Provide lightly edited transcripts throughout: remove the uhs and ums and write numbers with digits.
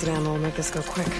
exit ammo will make this go quick.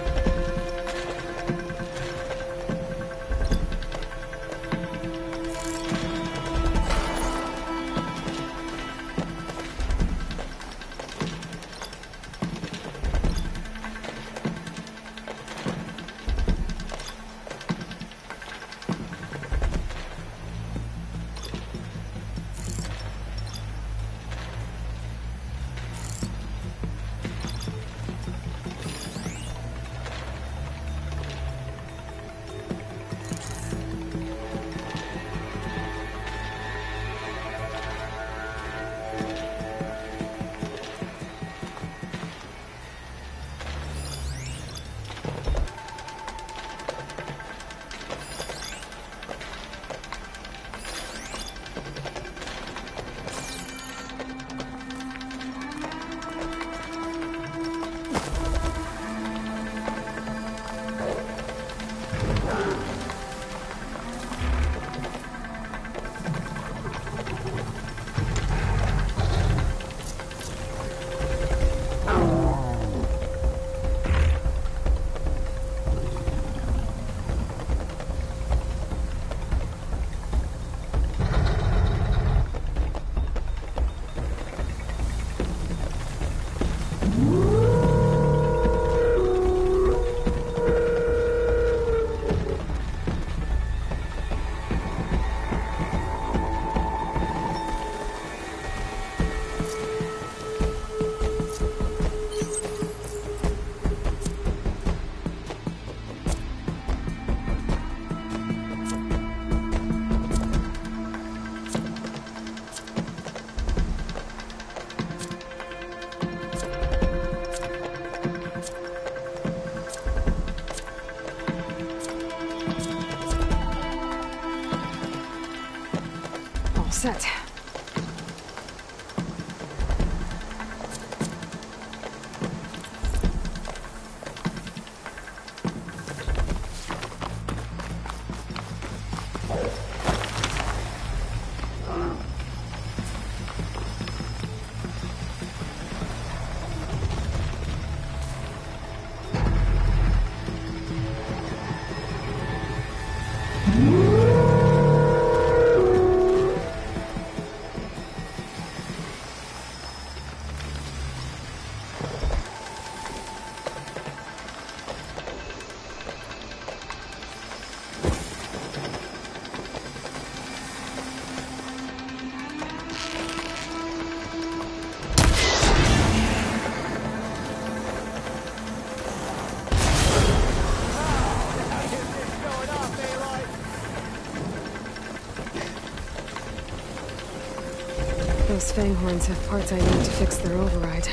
Set. Those Fanghorns have parts I need to fix their override.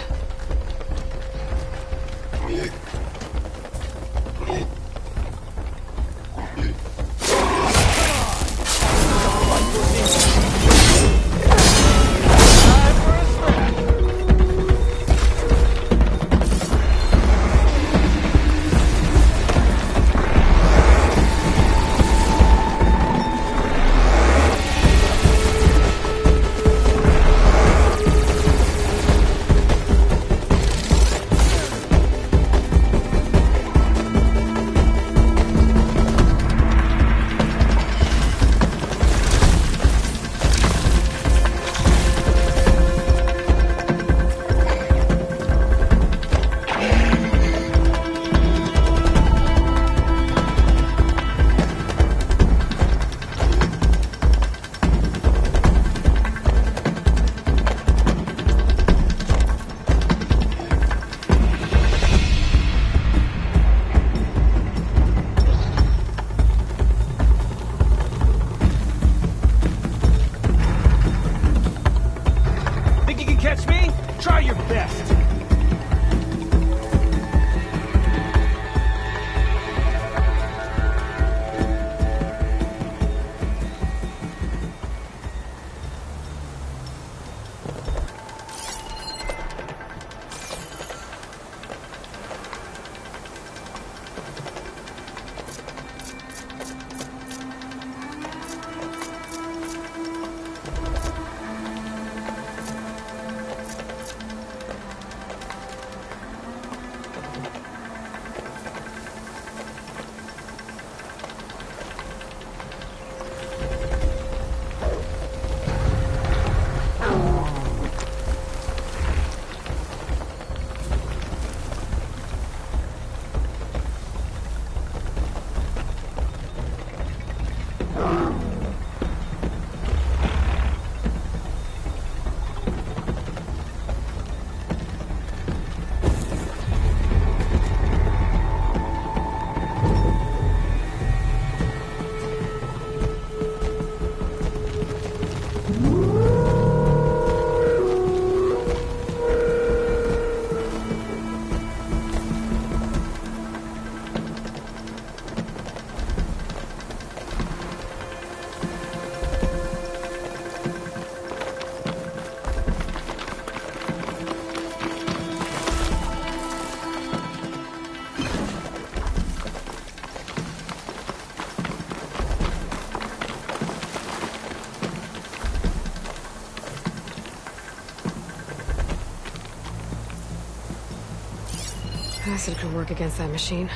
acid could work against that machine.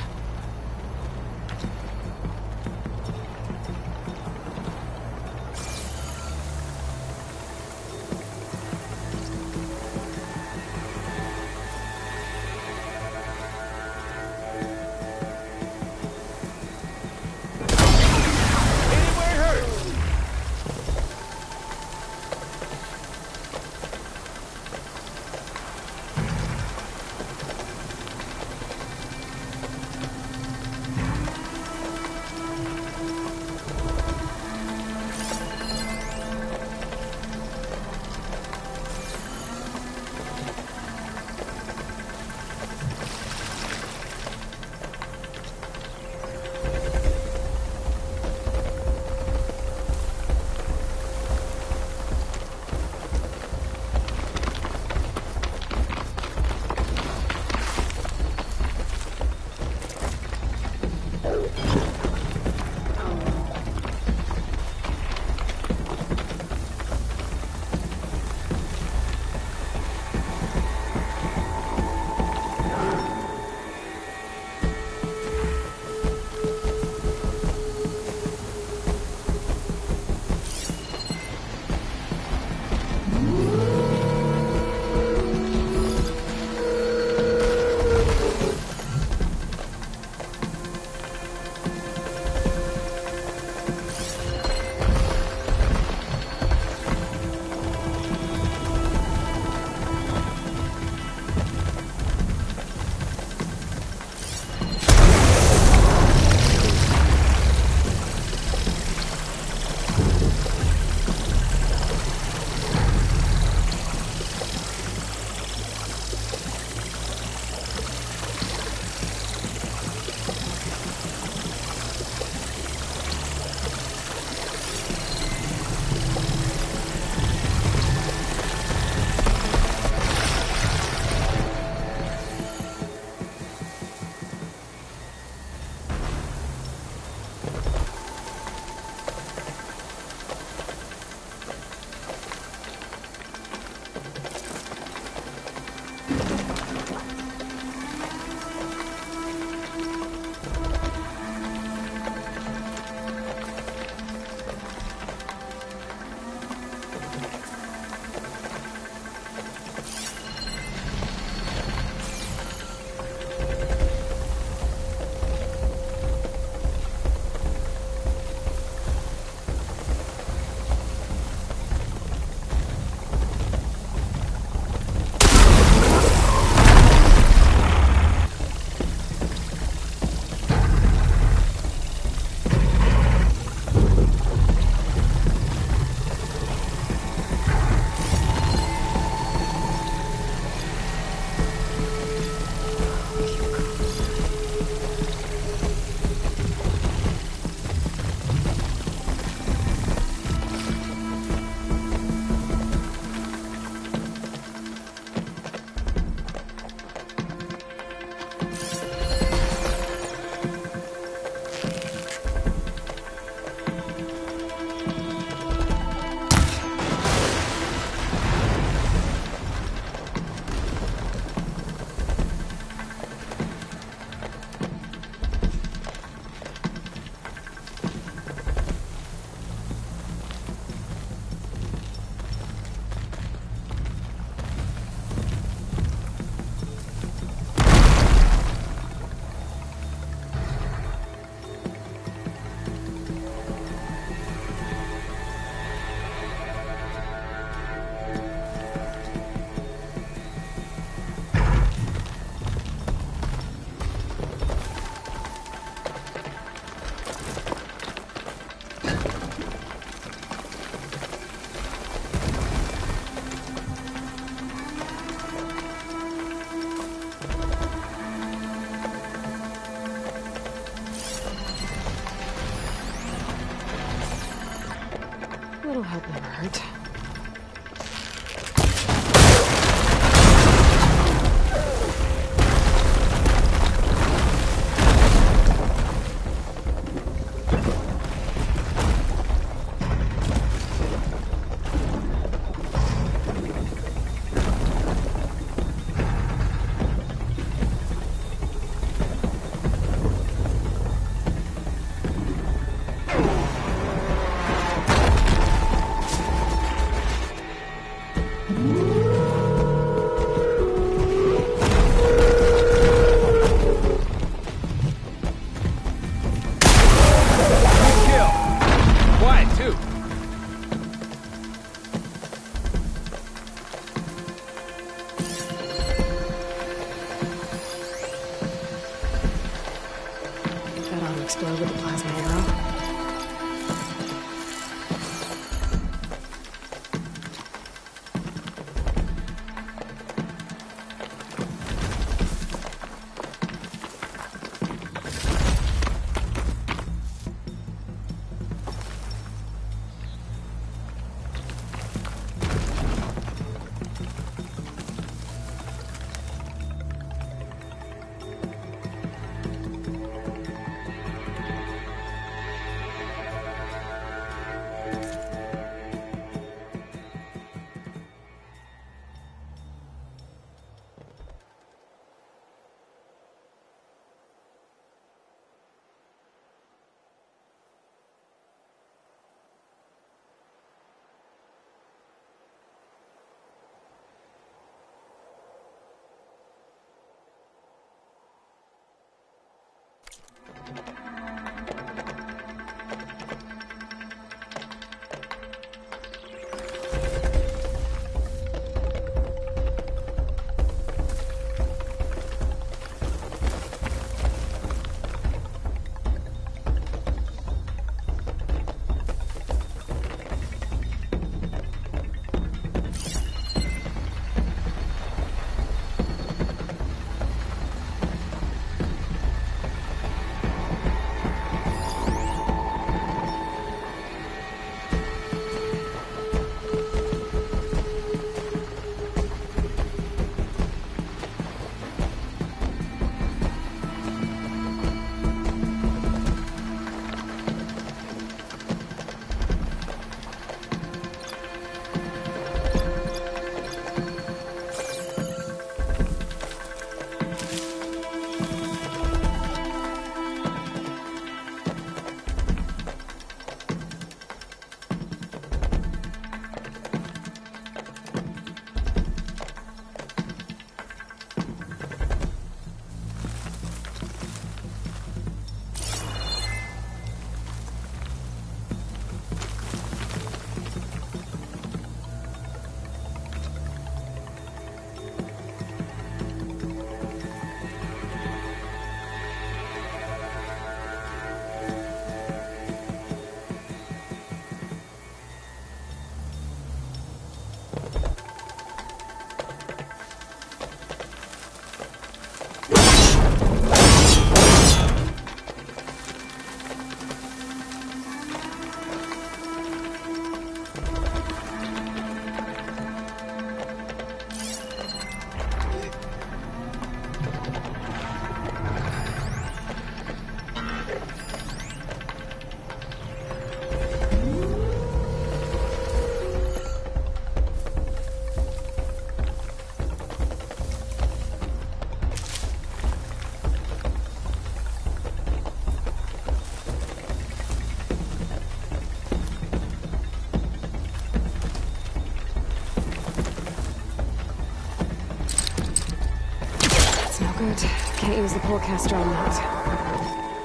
little help never hurt. explode with the plasma arrow. Good. Can't use the pullcaster on that.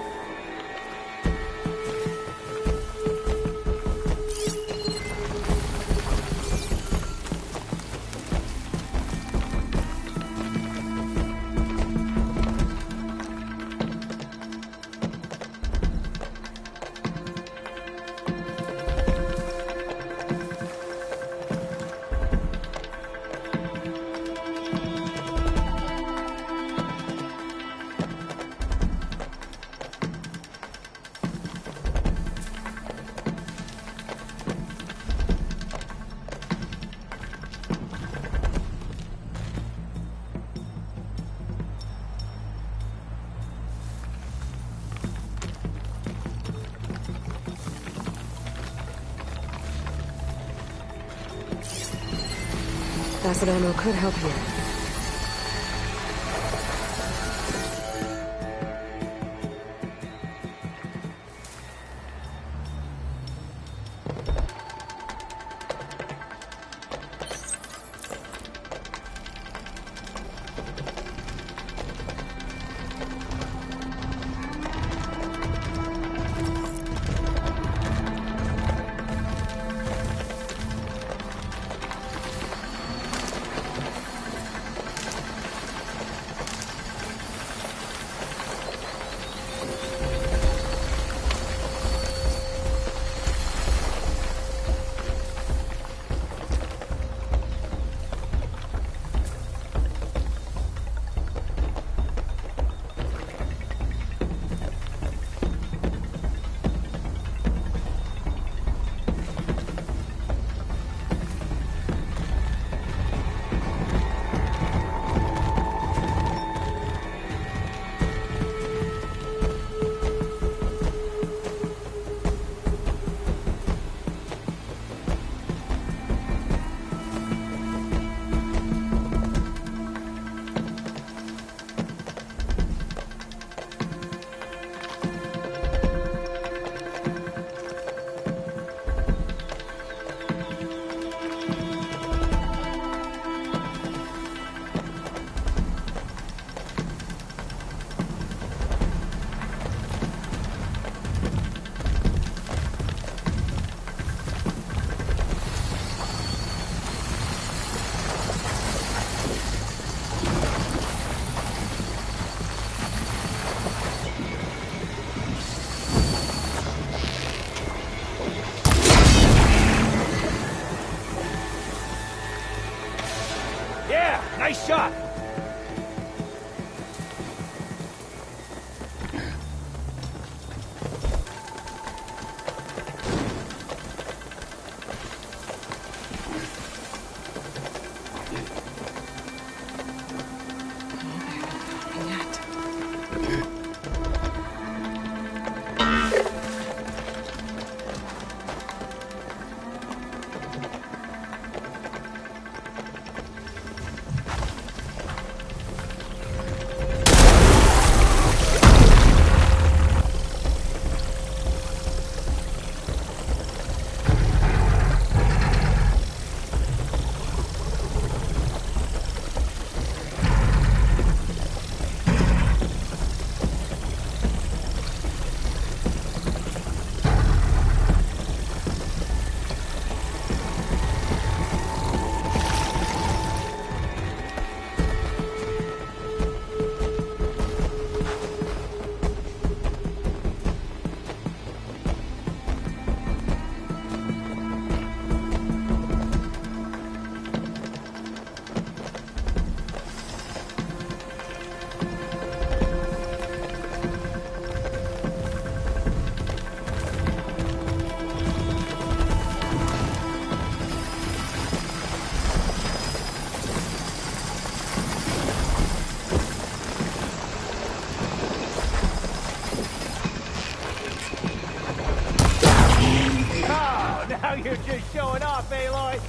Acid ammo could help here. shot! Now you're just showing off, Aloy!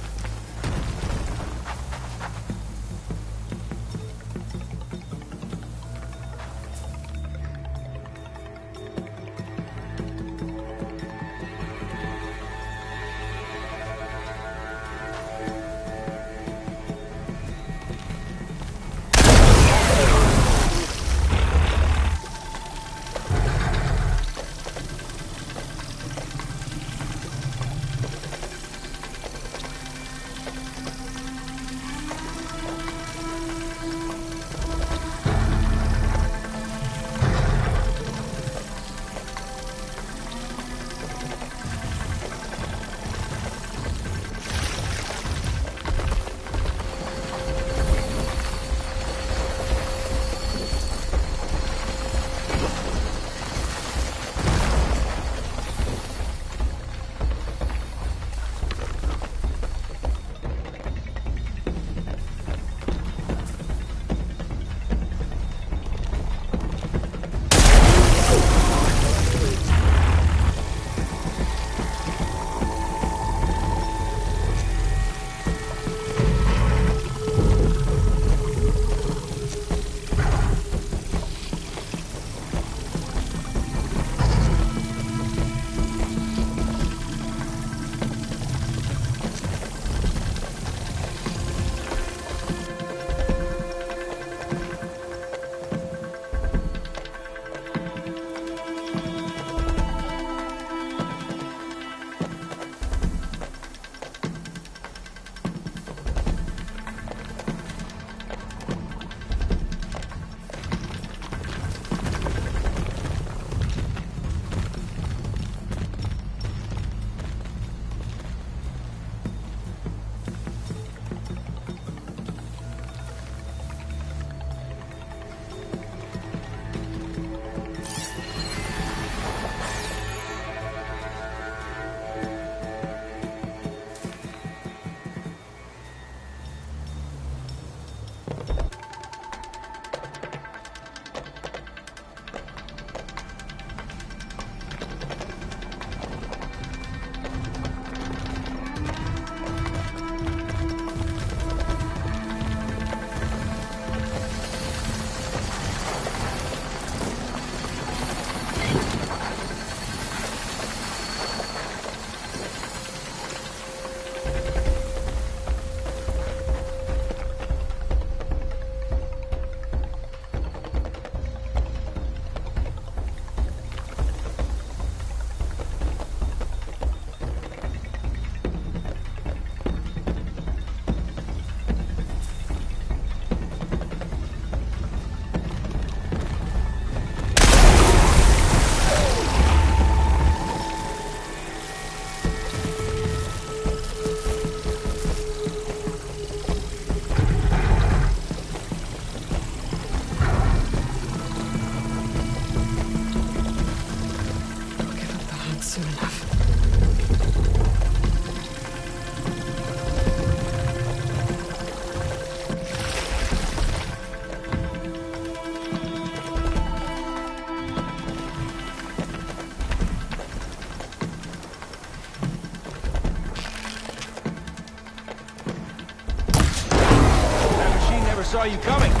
saw you coming.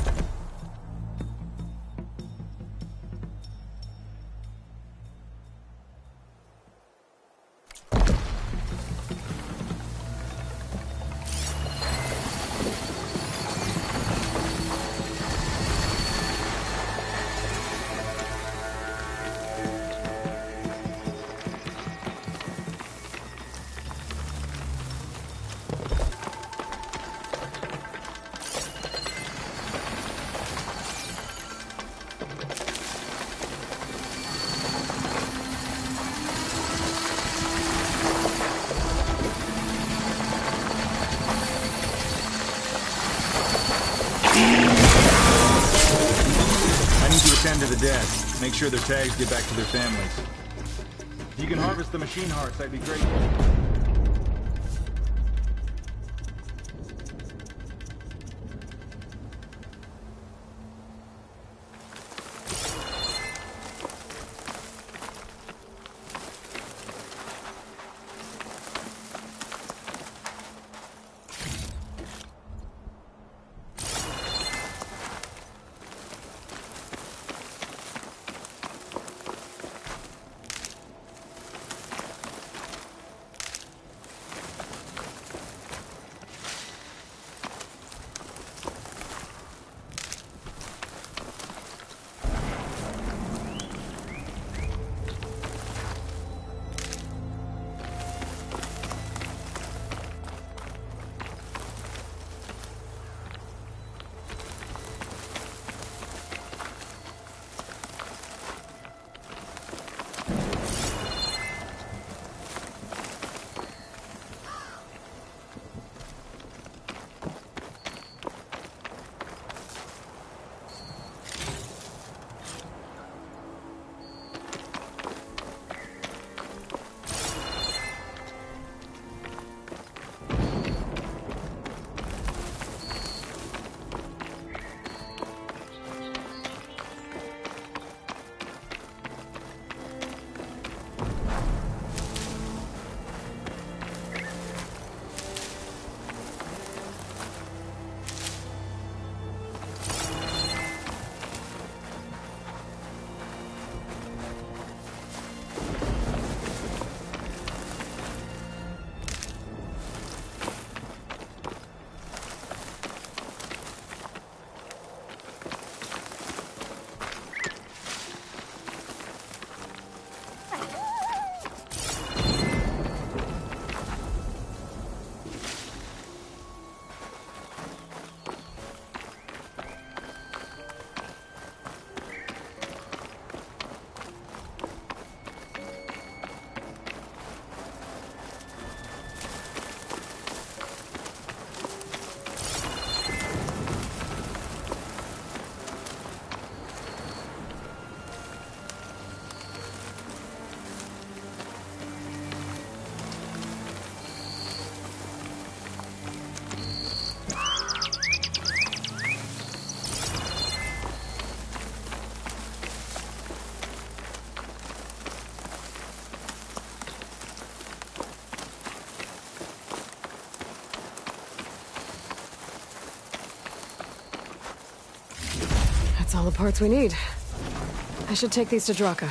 To the dead. Make sure their tags get back to their families. If you can harvest the machine hearts, I'd be grateful. That's all the parts we need. I should take these to Draka.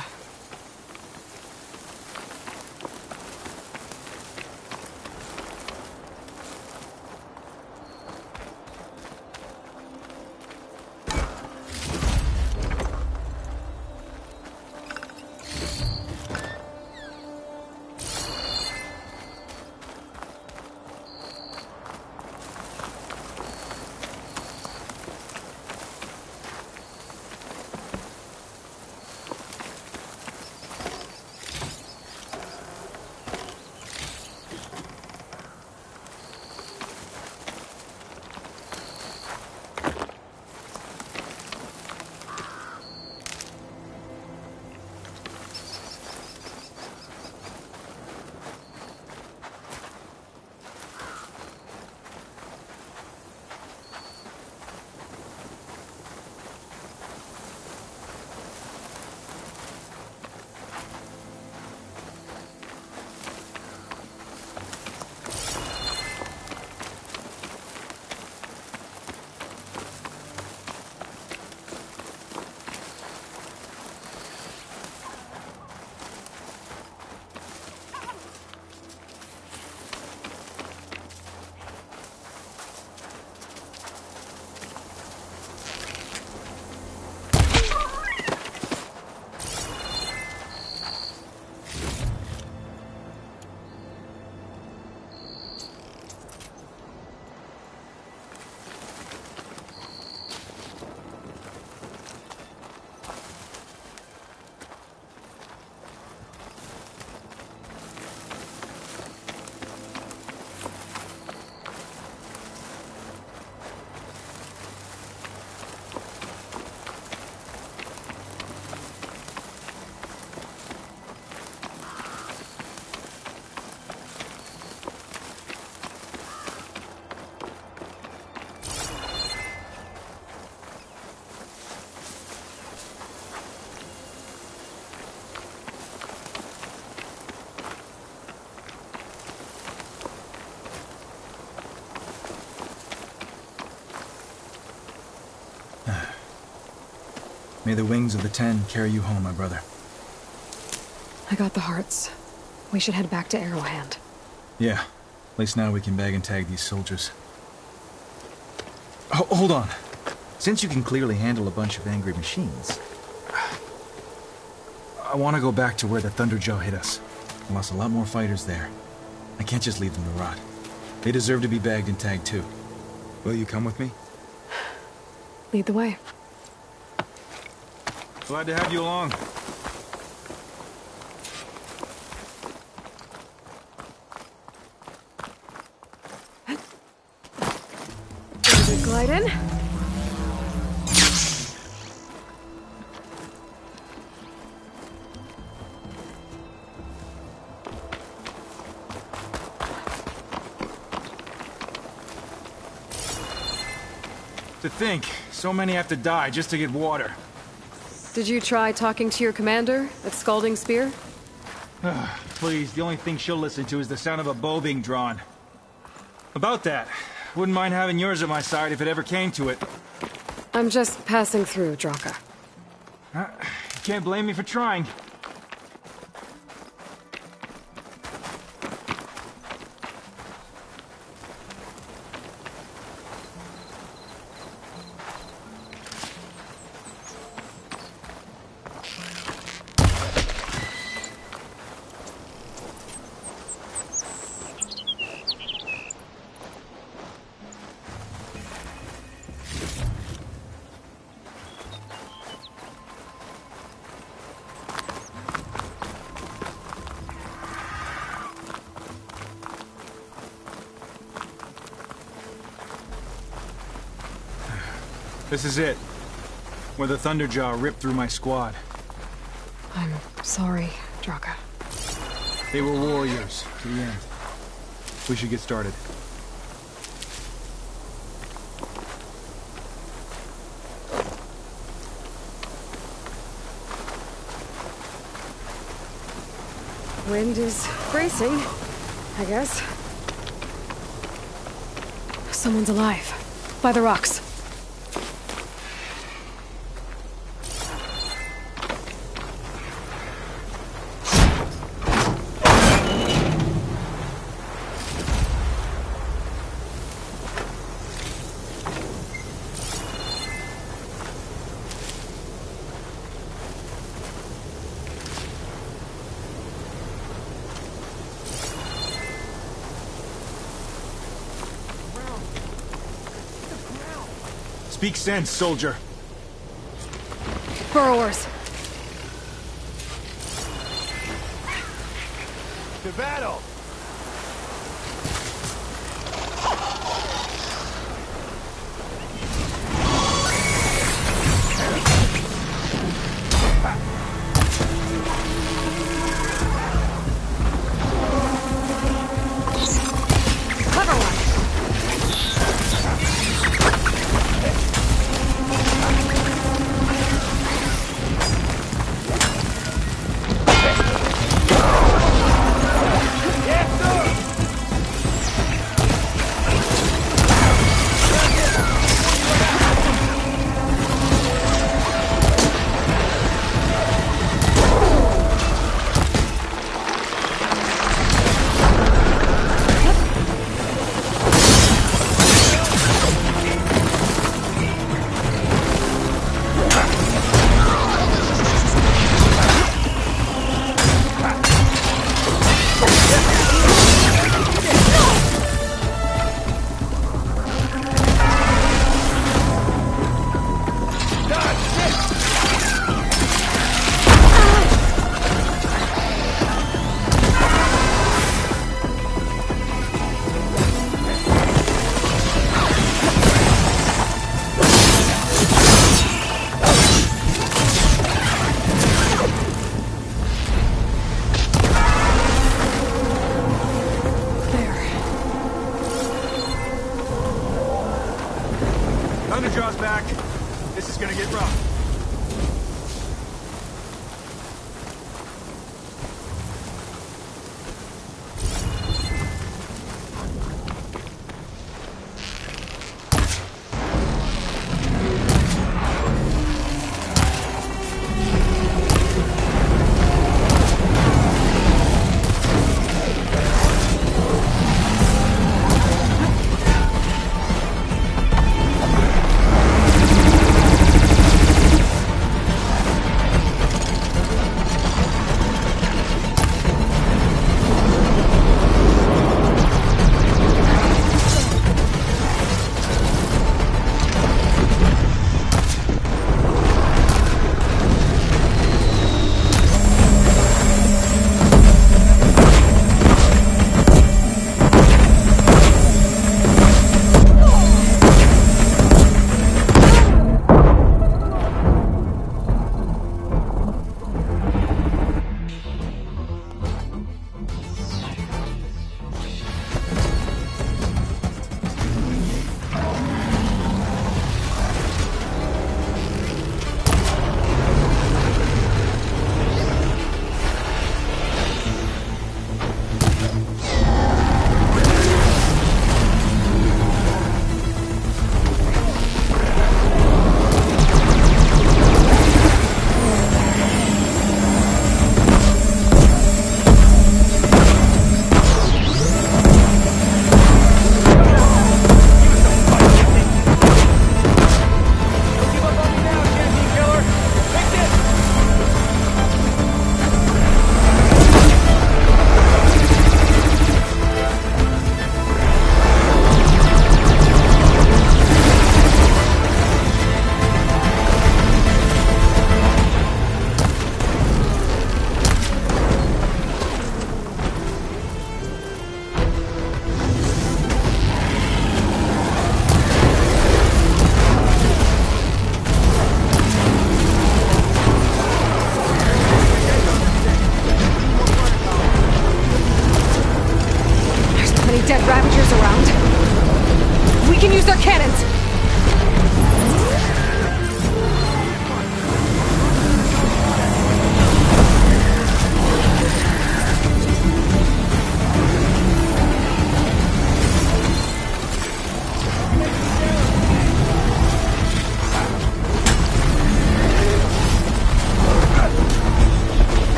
May the wings of the Ten carry you home, my brother. I got the hearts. We should head back to Arrowhand. Yeah. At least now we can bag and tag these soldiers. Hold on. Since you can clearly handle a bunch of angry machines, I want to go back to where the Thunderjaw hit us. I lost a lot more fighters there. I can't just leave them to rot. They deserve to be bagged and tagged too. Will you come with me? Lead the way. Glad to have you along. Ready to glide in? To think, so many have to die just to get water. Did you try talking to your commander at Scalding Spear? Please, the only thing she'll listen to is the sound of a bow being drawn. About that, wouldn't mind having yours at my side if it ever came to it. I'm just passing through, Draka. You can't blame me for trying. This is it. Where the Thunderjaw ripped through my squad. I'm sorry, Draka. They were warriors to the end. We should get started. Wind is bracing, I guess. Someone's alive. By the rocks. Speak sense, soldier. Burrowers. To battle! Clever one.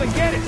Come and get it!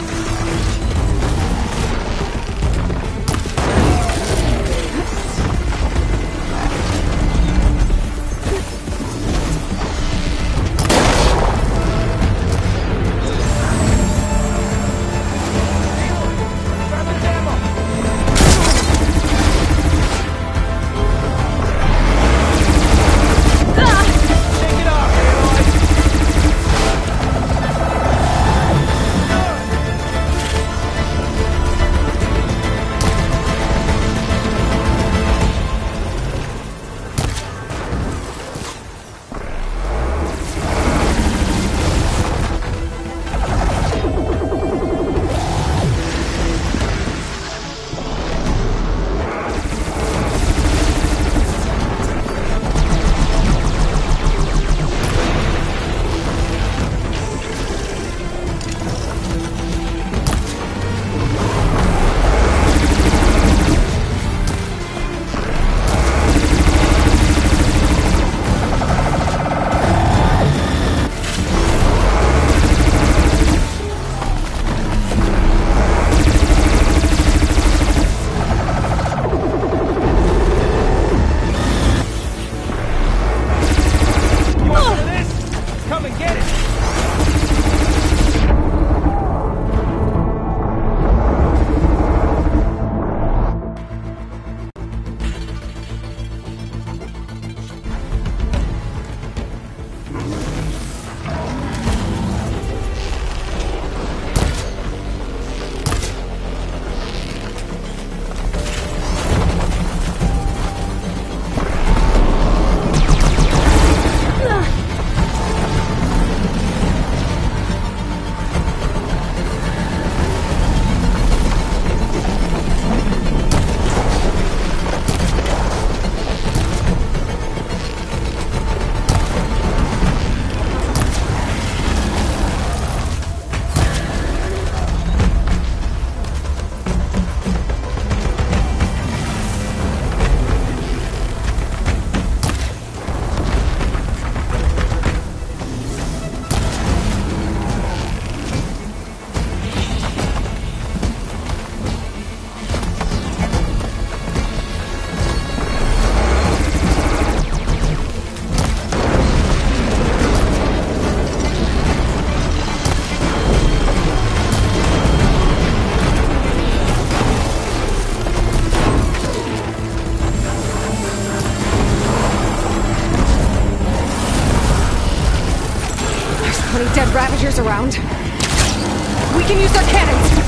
Dead Ravagers around. We can use our cannons!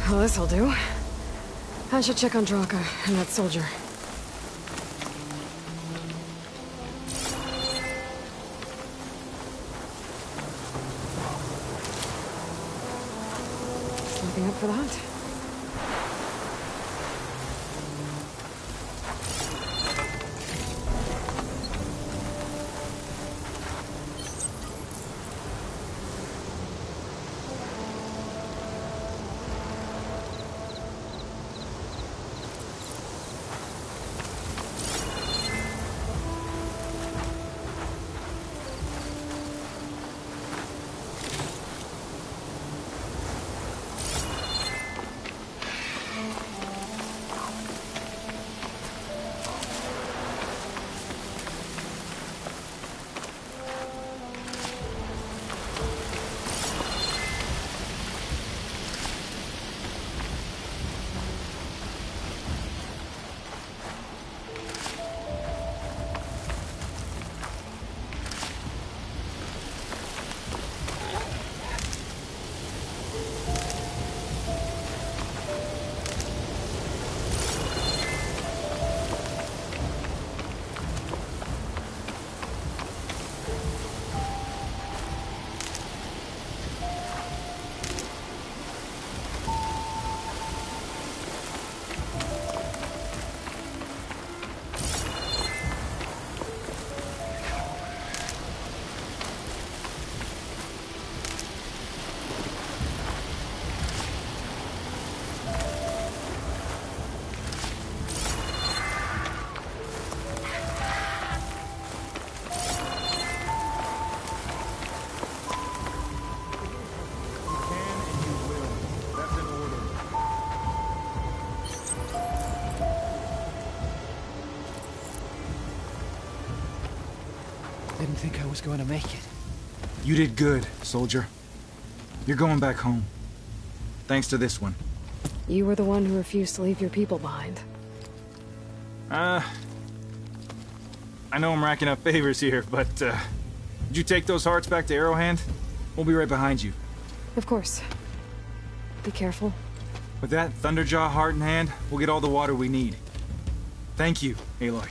Well, this'll do. I should check on Draka and that soldier. Stepping up for the hunt. Didn't think I was going to make it. You did good, soldier. You're going back home. Thanks to this one. You were the one who refused to leave your people behind. I know I'm racking up favors here, but, did you take those hearts back to Arrowhand? We'll be right behind you. Of course. Be careful. With that Thunderjaw heart in hand, we'll get all the water we need. Thank you, Aloy.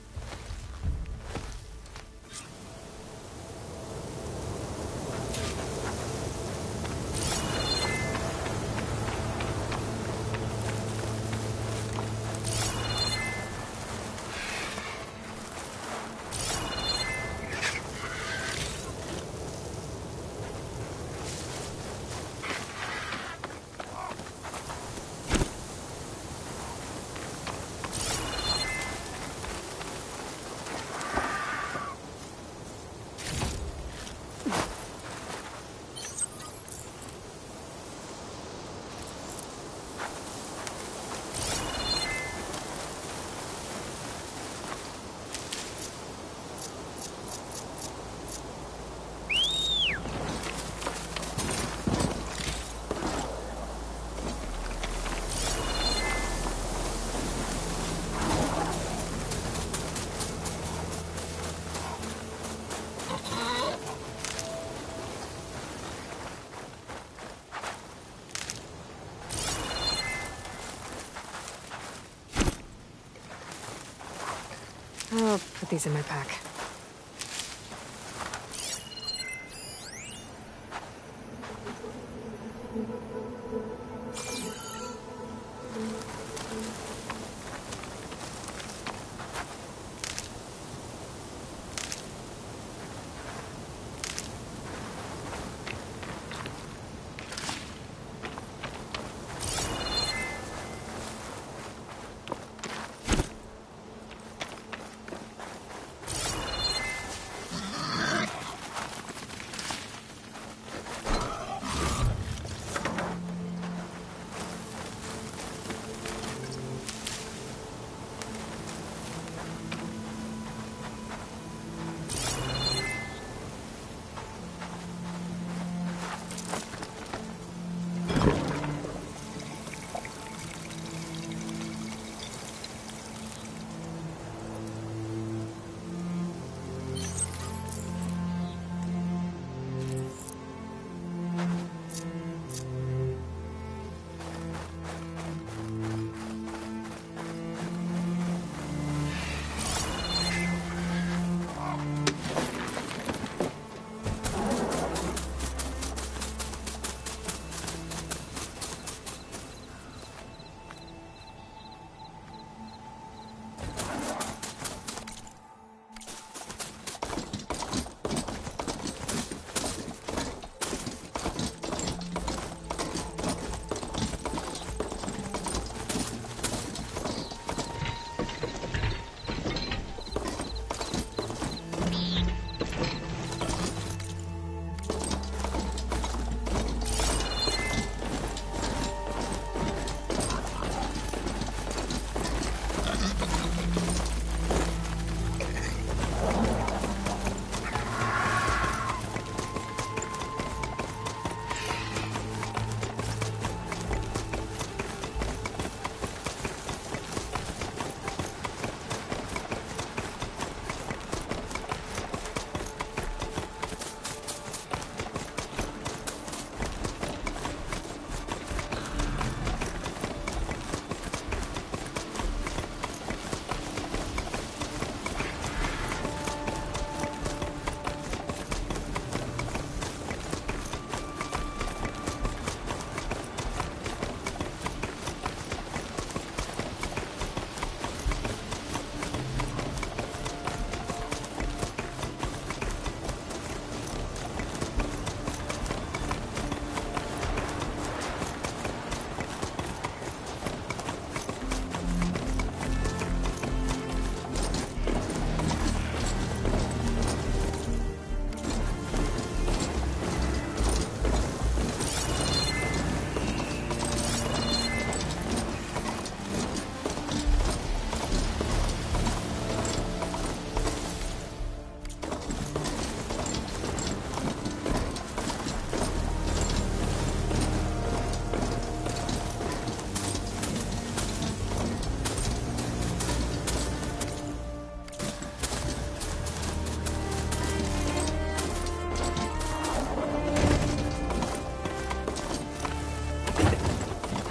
I'll put these in my pack.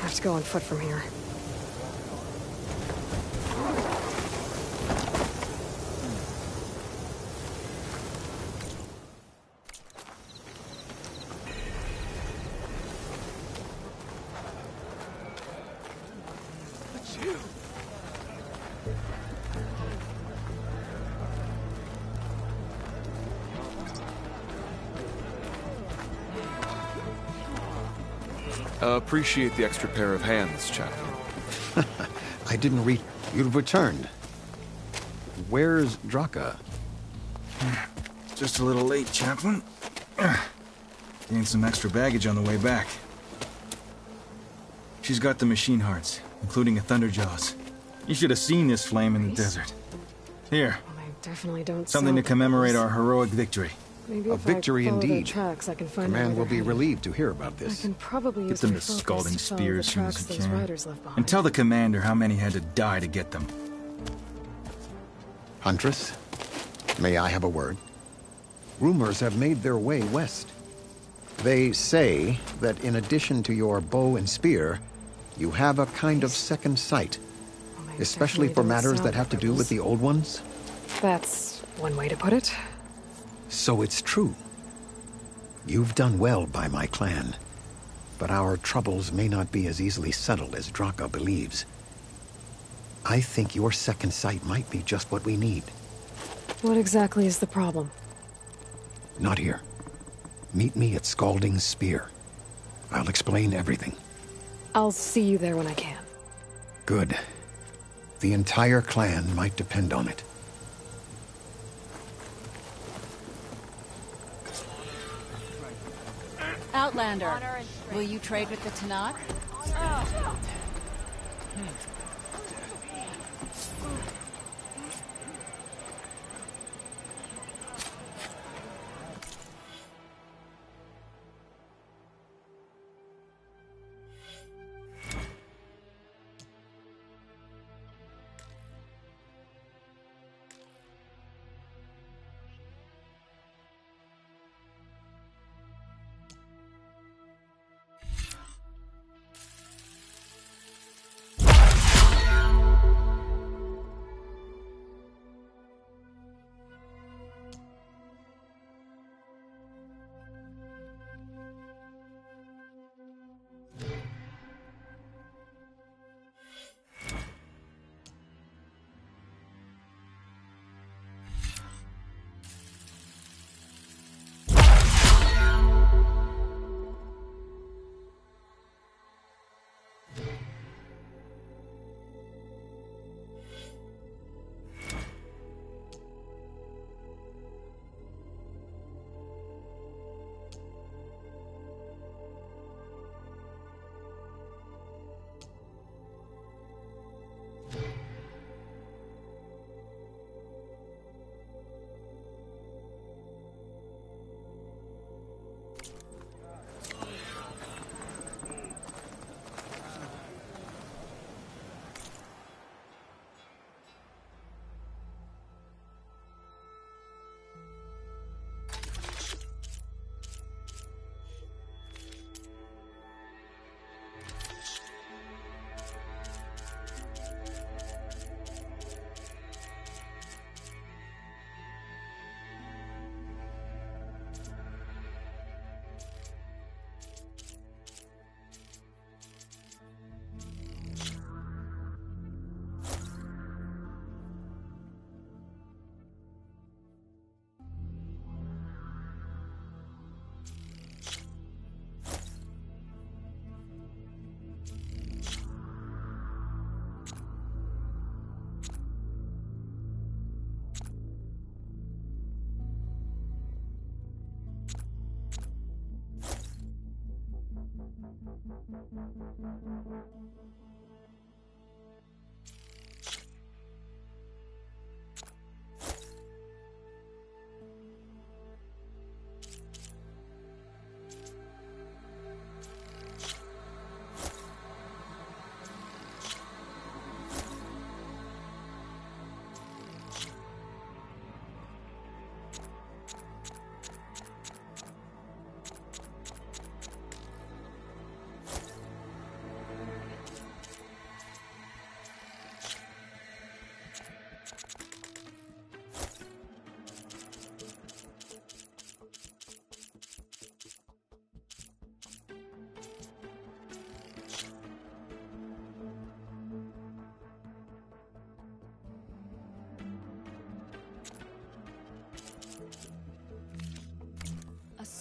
have to go on foot from here. Appreciate the extra pair of hands, Chaplain. I didn't read. You've returned. Where's Draka? Just a little late, Chaplain. Gained some extra baggage on the way back. She's got the machine hearts, including a Thunderjaws. You should have seen this flame in the desert. Here, Well, they definitely don't something to sound commemorate like our heroic victory. Maybe A if I victory follow their indeed. tracks, I can find out Command where will they're be headed. relieved to hear about I this. can probably Get use them my to focus Scalding to follow Spear the as soon as tracks we those can. riders left behind. And tell the commander how many had to die to get them. Huntress, may I have a word? Rumors have made their way west. They say that in addition to your bow and spear, you have a kind of second sight, Well, they especially definitely for don't matters sound that have to like do with rebels. the old ones. That's one way to put it. So it's true. You've done well by my clan, but our troubles may not be as easily settled as Draka believes. I think your second sight might be just what we need. What exactly is the problem? Not here. Meet me at Scalding's Spear. I'll explain everything. I'll see you there when I can. Good. The entire clan might depend on it. Outlander, will you trade with the Tanakh?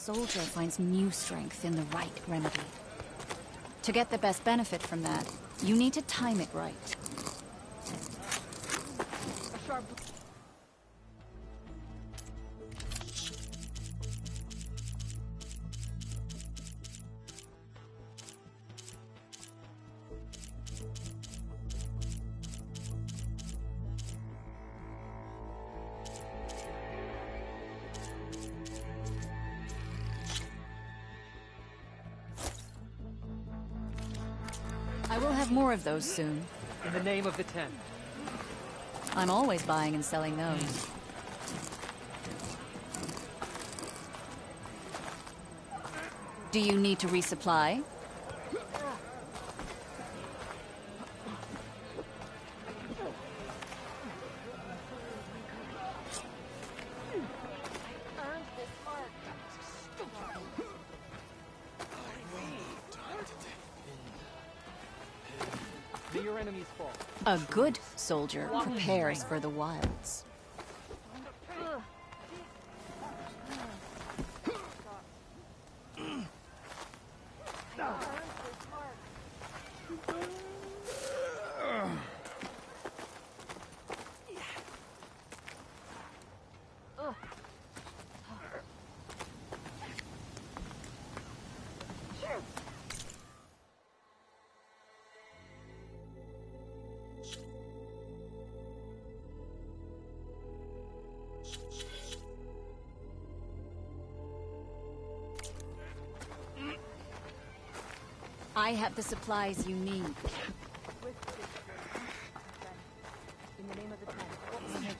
soldier finds new strength in the right remedy. To get the best benefit from that, you need to time it right. I will have more of those soon. In the name of the Ten. I'm always buying and selling those. Do you need to resupply? Be your enemy's fault. A good soldier prepares for the wilds. I have the supplies you need. In the name of the Ten.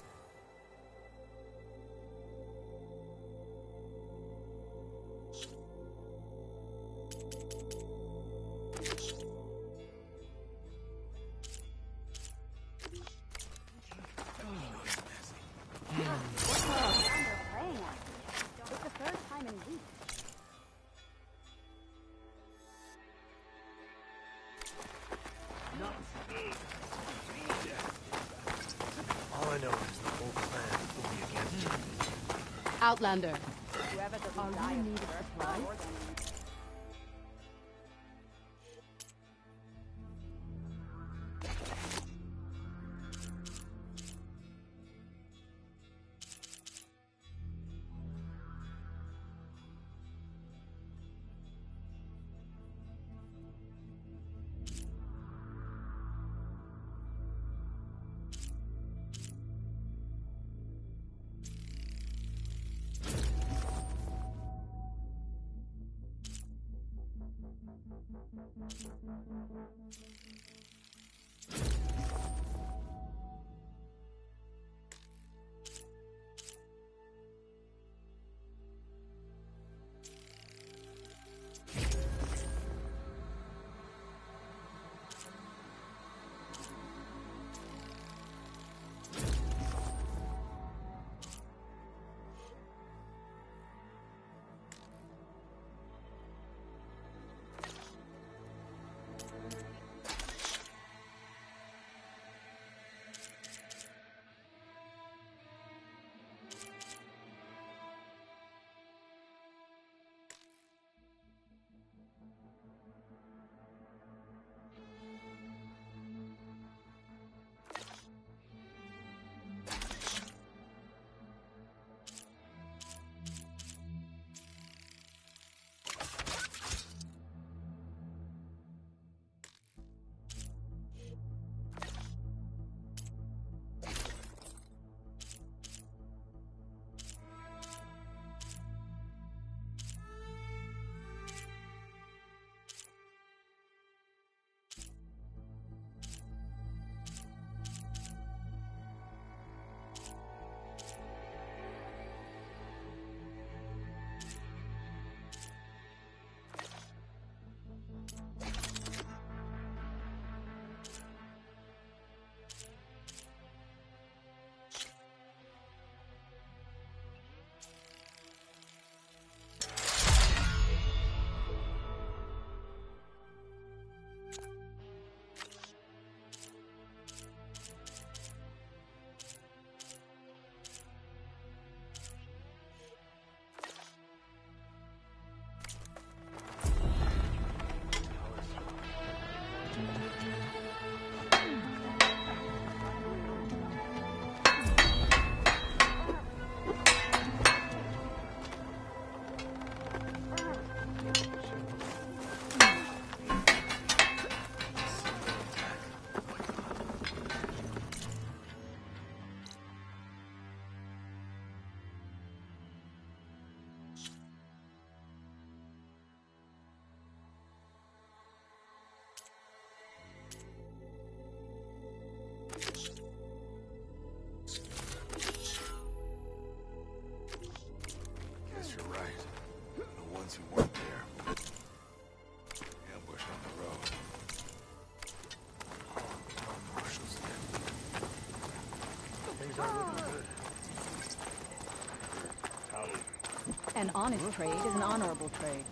It's the third time in weeks. All I know is the whole clan will be against you. Outlander. Whoever doesn't die of first blood. An honest trade is an honorable trade.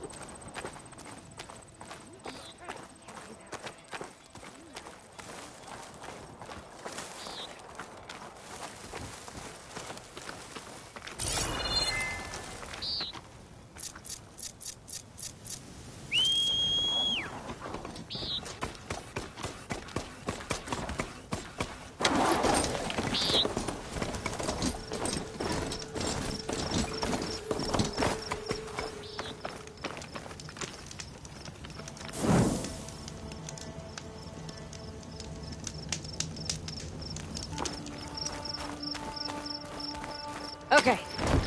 Okay.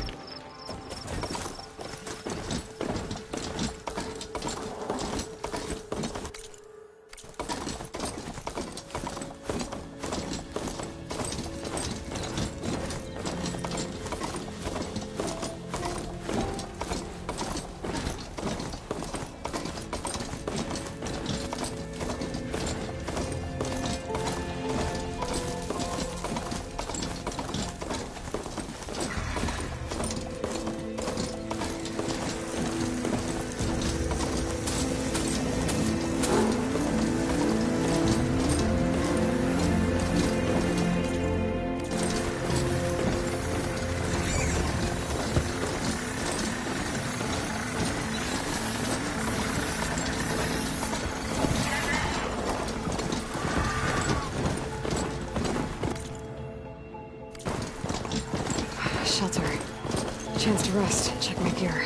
Shelter. Chance to rest. Check my gear.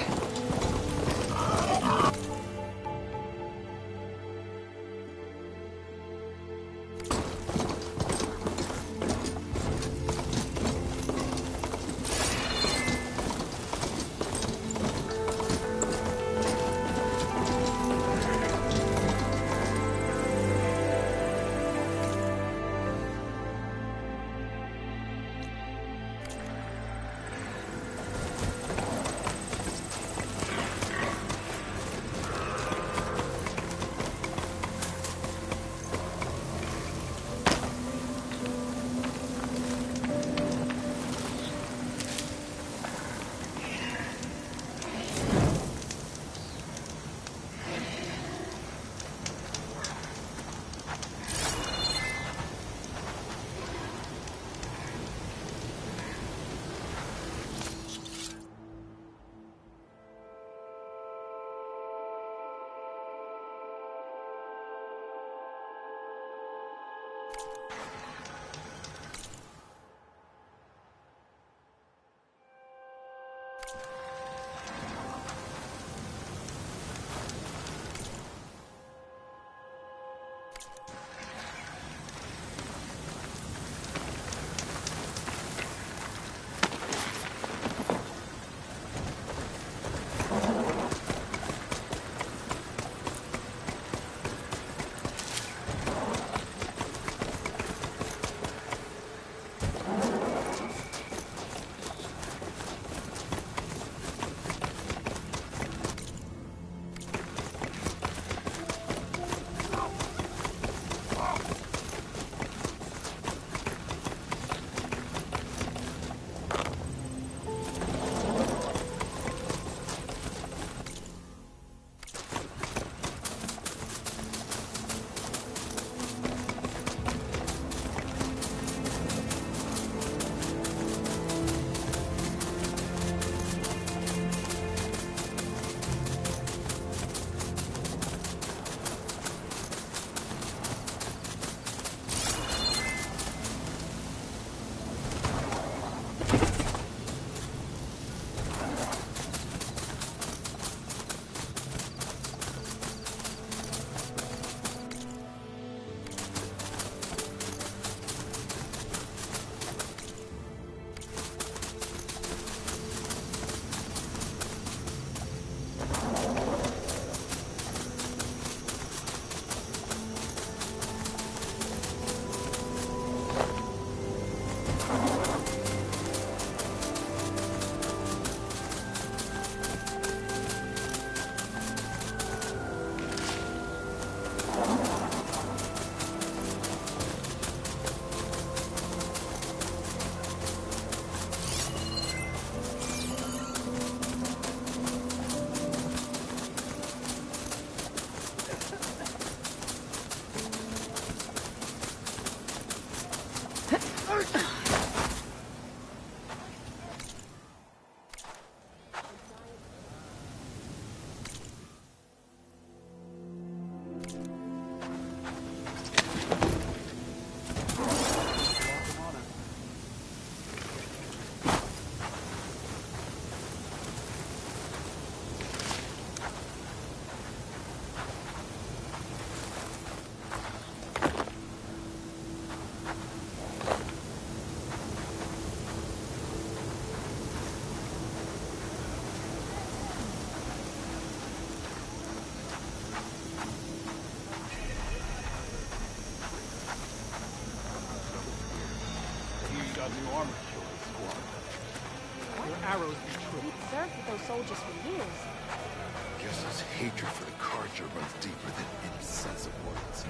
new armor choice, squad. Your arrows be true. We've served with those soldiers for years. Guess his hatred for the Carja runs deeper than any sense of words.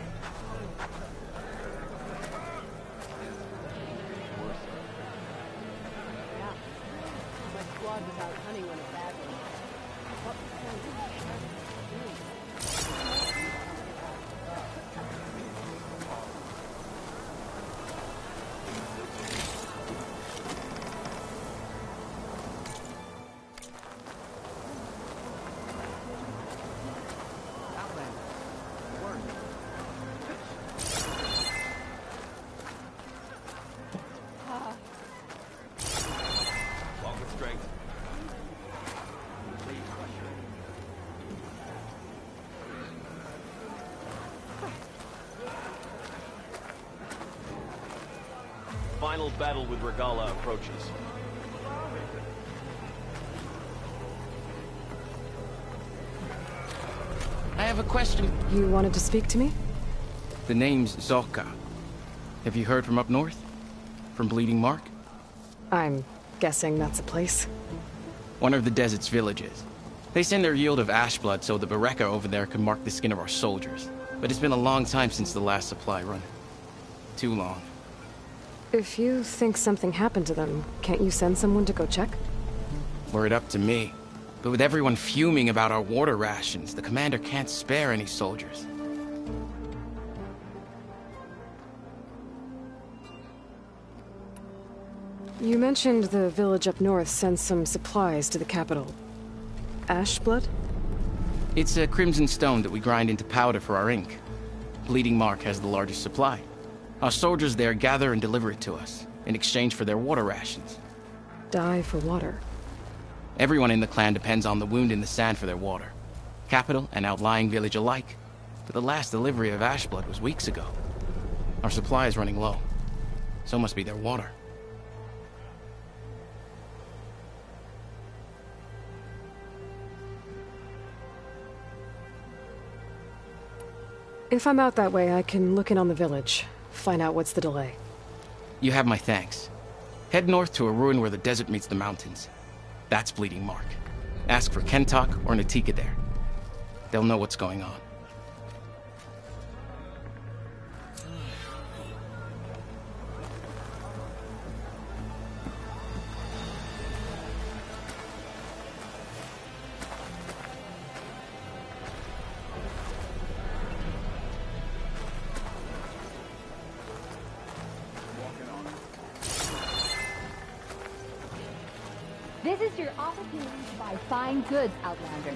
Yeah. My squad was out hunting when it bad one. What was Walk with strength. Final battle with Regala approaches. I have a question. You wanted to speak to me? The name's Zolka. Have you heard from up north? From Bleeding Mark? I'm guessing that's a place. One of the desert's villages. They send their yield of ash blood so the Bereka over there can mark the skin of our soldiers. But it's been a long time since the last supply run. Too long. If you think something happened to them, can't you send someone to go check? Were it up to me. But with everyone fuming about our water rations, the commander can't spare any soldiers. You mentioned the village up north sends some supplies to the capital. Ash blood? It's a crimson stone that we grind into powder for our ink. Bleeding Mark has the largest supply. Our soldiers there gather and deliver it to us, in exchange for their water rations. Die for water. Everyone in the clan depends on the wound in the sand for their water. Capital and outlying village alike. But the last delivery of ash blood was weeks ago. Our supply is running low. So must be their water. If I'm out that way, I can look in on the village, find out what's the delay. You have my thanks. Head north to a ruin where the desert meets the mountains. That's Bleeding Mark. Ask for Kentok or Natika there. They'll know what's going on. This is your opportunity to buy fine goods, Outlander.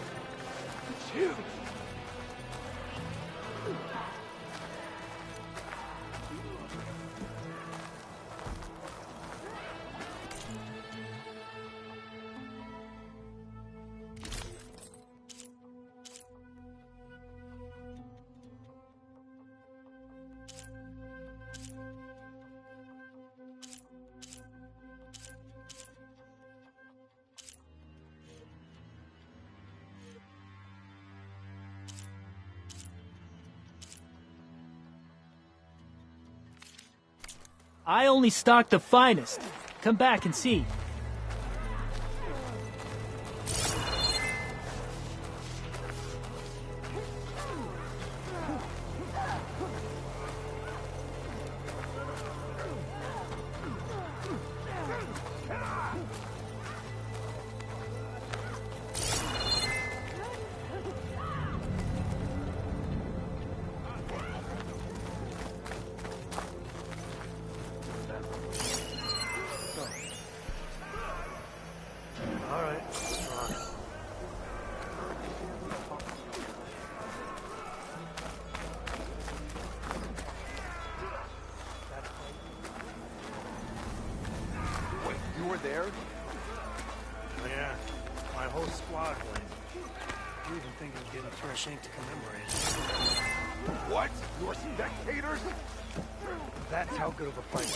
I only stock the finest. Come back and see. There? Yeah, my whole squad went. You even think of getting fresh ink to commemorate it. What? You're spectators? That's how good of a fight.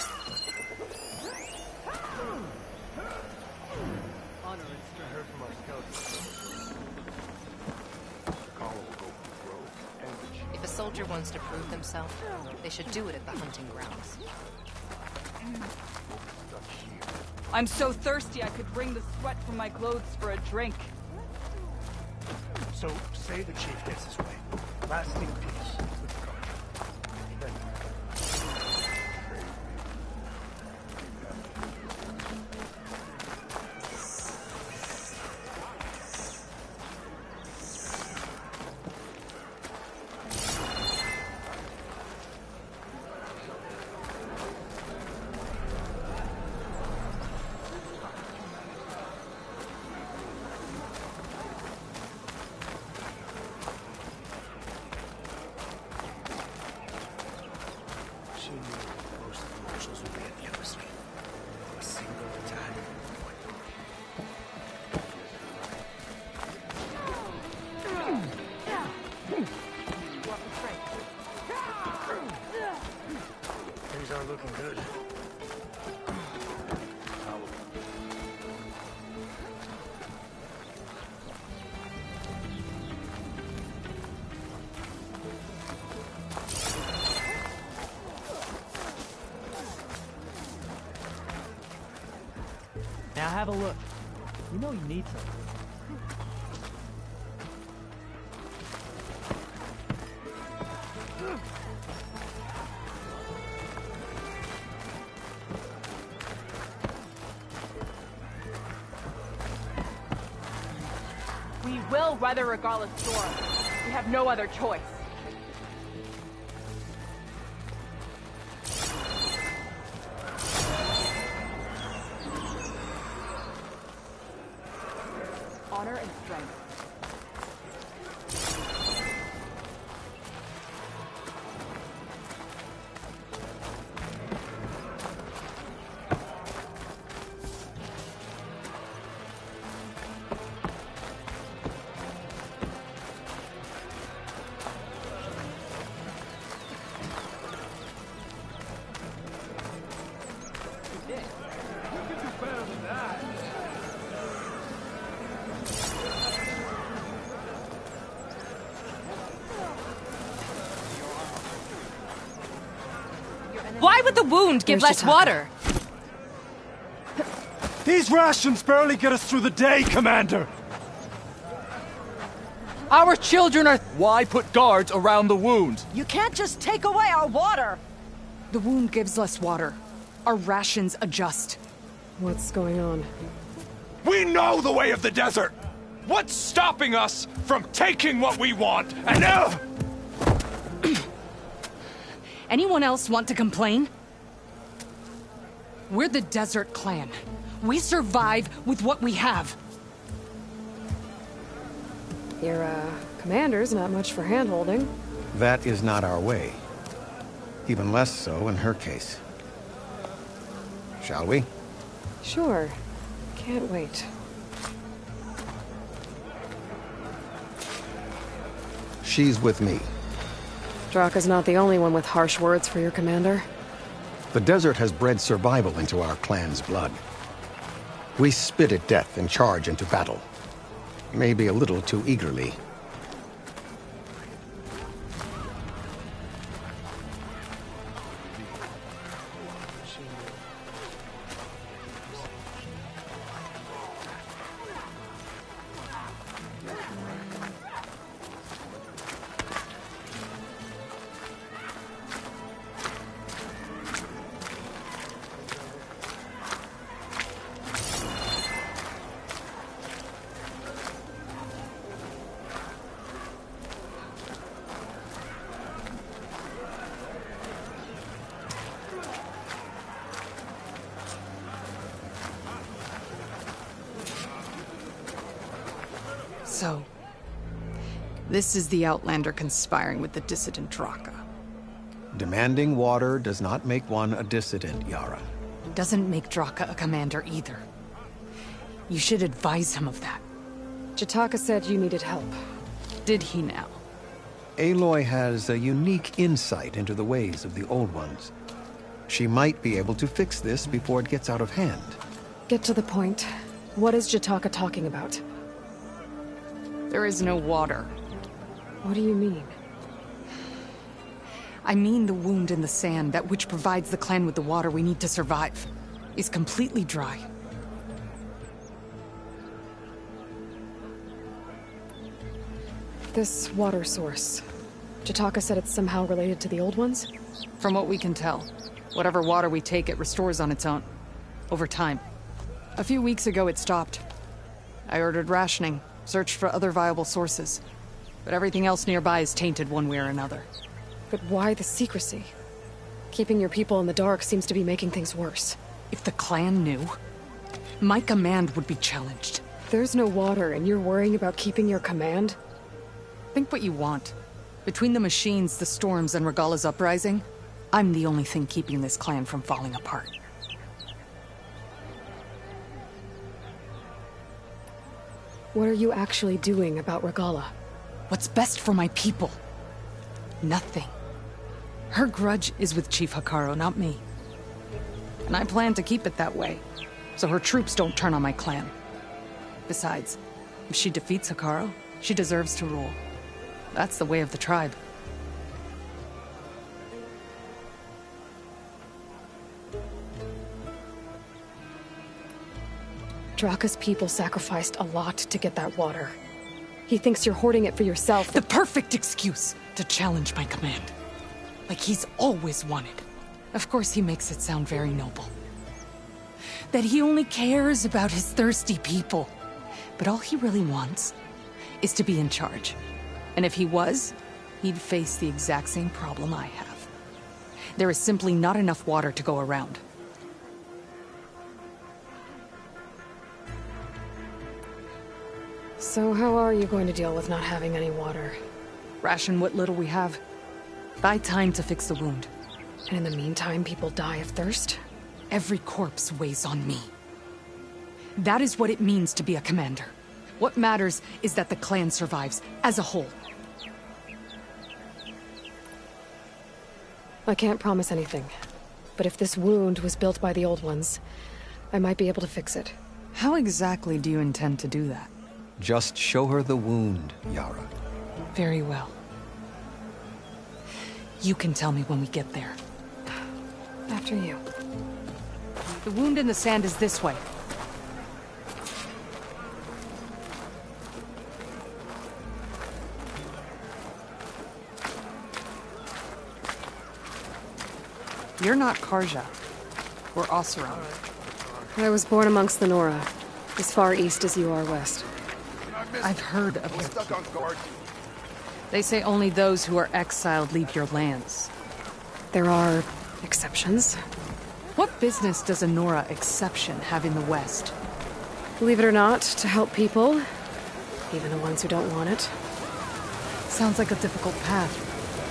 Honor and strength. I heard from our scouts. Carl will go for the road and the chief. If a soldier wants to prove themselves, they should do it at the hunting grounds. I'm so thirsty I could bring the sweat from my clothes for a drink. So, say the chief gets his way. Lasting peace with the Carja. Then... She knew most of the marshals would be at the other side. A single attack. Things aren't looking good. Now have a look. You know you need something. We will weather Regala's storm. We have no other choice. Honor and strength. Why would the wound give less water? These rations barely get us through the day, Commander! Our children are... Why put guards around the wound? You can't just take away our water! The wound gives less water. Our rations adjust. What's going on? We know the way of the desert! What's stopping us from taking what we want and... Anyone else want to complain? We're the Desert Clan. We survive with what we have. Your, commander's not much for hand-holding. That is not our way. Even less so in her case. Shall we? Sure. Can't wait. She's with me. Draka's not the only one with harsh words for your commander. The desert has bred survival into our clan's blood. We spit at death and charge into battle. Maybe a little too eagerly. So, this is the Outlander conspiring with the dissident Draka. Demanding water does not make one a dissident, Yara. Doesn't make Draka a commander either. You should advise him of that. Jataka said you needed help. Did he now? Aloy has a unique insight into the ways of the Old Ones. She might be able to fix this before it gets out of hand. Get to the point. What is Jataka talking about? There is no water. What do you mean? I mean the wound in the sand, that which provides the clan with the water we need to survive, is completely dry. This water source. Jataka said it's somehow related to the old ones? From what we can tell, whatever water we take, it restores on its own. Over time. A few weeks ago, it stopped. I ordered rationing, searched for other viable sources. But everything else nearby is tainted one way or another. But why the secrecy? Keeping your people in the dark seems to be making things worse. If the clan knew, my command would be challenged. There's no water and you're worrying about keeping your command? Think what you want. Between the machines, the storms, and Regalla's uprising, I'm the only thing keeping this clan from falling apart. What are you actually doing about Regalla? What's best for my people? Nothing. Her grudge is with Chief Hekarro, not me. And I plan to keep it that way, so her troops don't turn on my clan. Besides, if she defeats Hekarro, she deserves to rule. That's the way of the tribe. Draka's people sacrificed a lot to get that water. He thinks you're hoarding it for yourself. The perfect excuse to challenge my command. Like he's always wanted. Of course he makes it sound very noble. That he only cares about his thirsty people. But all he really wants is to be in charge. And if he was, he'd face the exact same problem I have. There is simply not enough water to go around. So how are you going to deal with not having any water? Ration what little we have. Buy time to fix the wound. And in the meantime, people die of thirst? Every corpse weighs on me. That is what it means to be a commander. What matters is that the clan survives, as a whole. I can't promise anything. But if this wound was built by the old ones, I might be able to fix it. How exactly do you intend to do that? Just show her the wound, Yara. Very well. You can tell me when we get there. After you. The wound in the sand is this way. You're not Karja. We're Oseram. I was born amongst the Nora, as far east as you are west. I've heard of your people. They say only those who are exiled leave your lands. There are exceptions. What business does a Nora exception have in the West? Believe it or not, to help people, even the ones who don't want it. Sounds like a difficult path.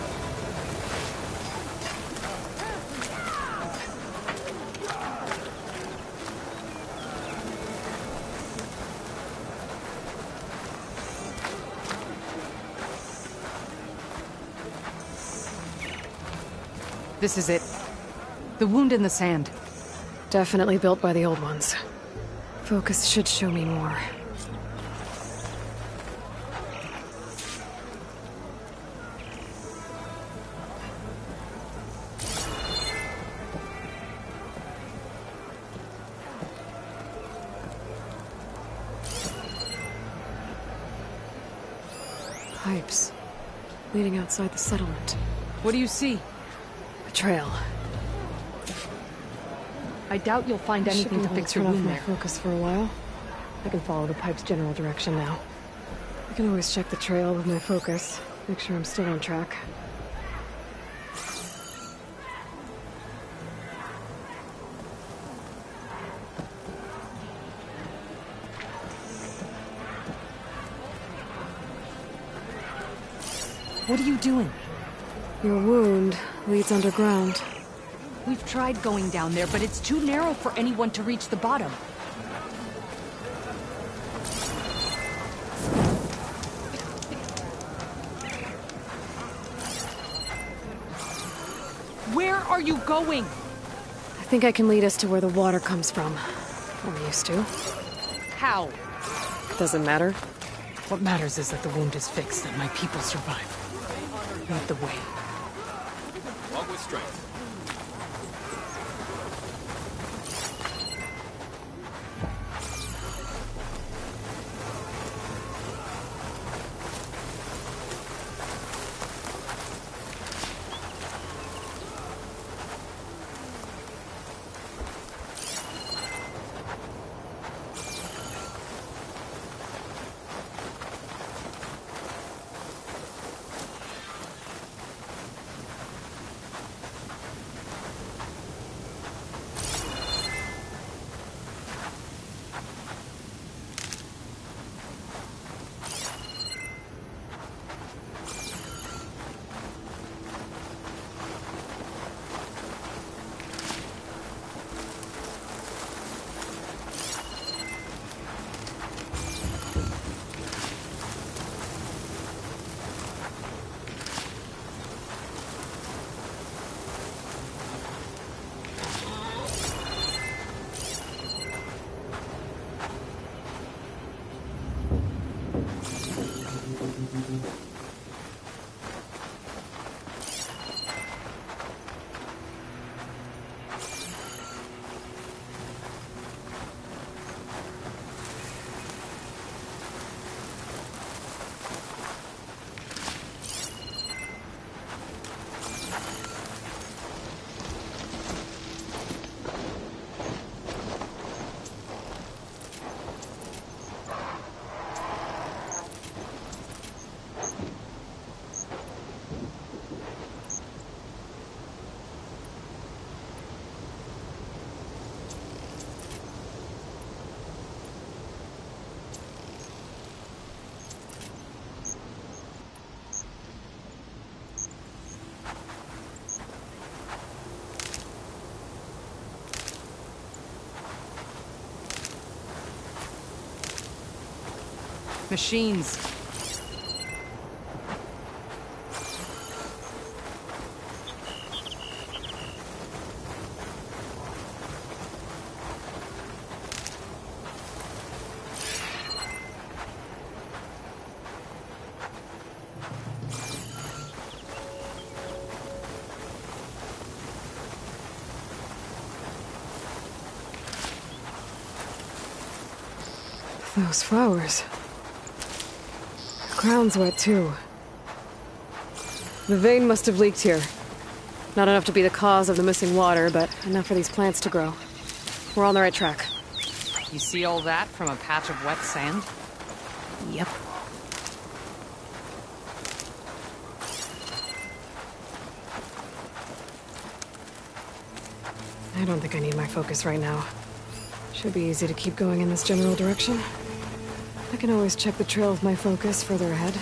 This is it. The wound in the sand. Definitely built by the old ones. Focus should show me more. Pipes leading outside the settlement. What do you see? A trail. I doubt you'll find anything to fix your wound there. Focus for a while. I can follow the pipe's general direction now. I can always check the trail with my focus. Make sure I'm still on track. What are you doing? Your wound leads underground. We've tried going down there, but it's too narrow for anyone to reach the bottom. Where are you going? I think I can lead us to where the water comes from. Or used to. How? Doesn't matter. What matters is that the wound is fixed and my people survive. Lead the way. Walk with strength. Machines. Those flowers. The ground's wet too. The vein must have leaked here. Not enough to be the cause of the missing water, but enough for these plants to grow. We're on the right track. You see all that from a patch of wet sand? Yep. I don't think I need my focus right now. Should be easy to keep going in this general direction. I can always check the trail with my focus further ahead.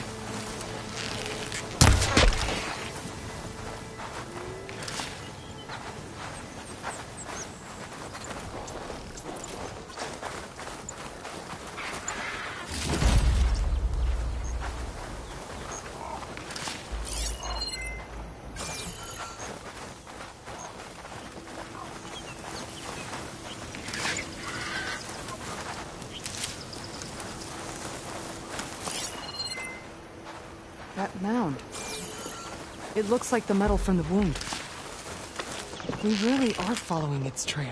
That mound. It looks like the metal from the wound. We really are following its trail.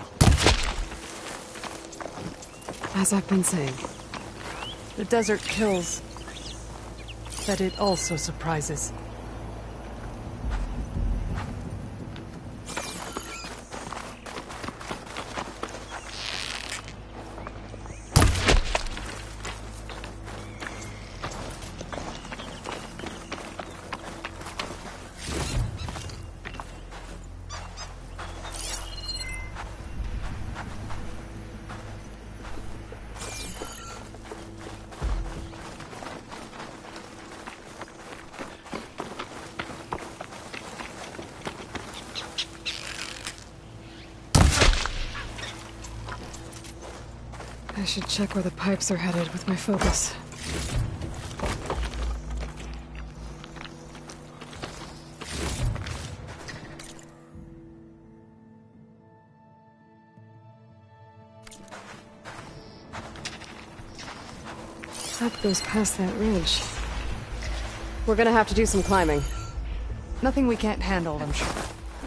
As I've been saying. The desert kills, but it also surprises. I should check where the pipes are headed with my focus. Pipe goes past that ridge. We're gonna have to do some climbing. Nothing we can't handle, I'm sure.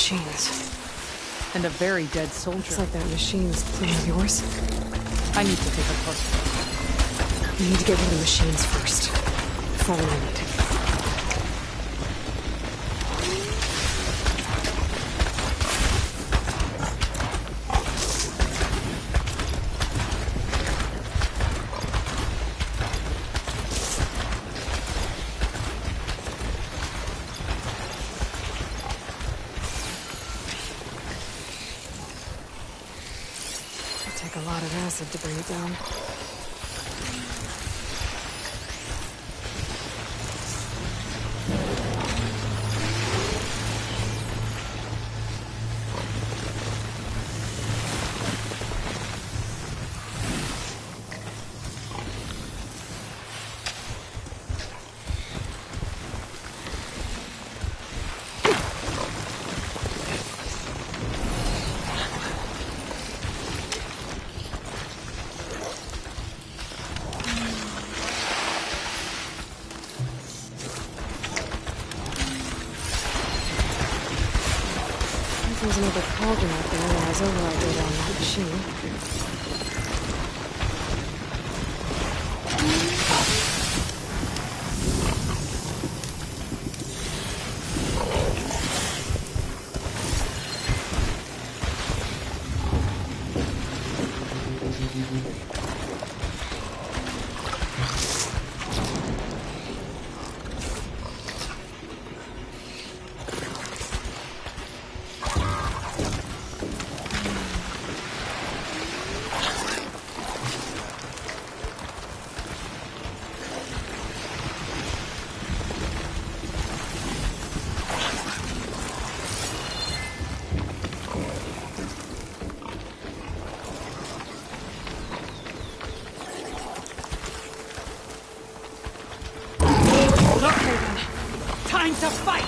machines. And a very dead soldier. Looks like that machine's one of yours. I need to take a closer look. We need to get rid of the machines first. Follow me. A lot of acid to bring it down. There's another cauldron out there that has override data on that machine. Time to fight!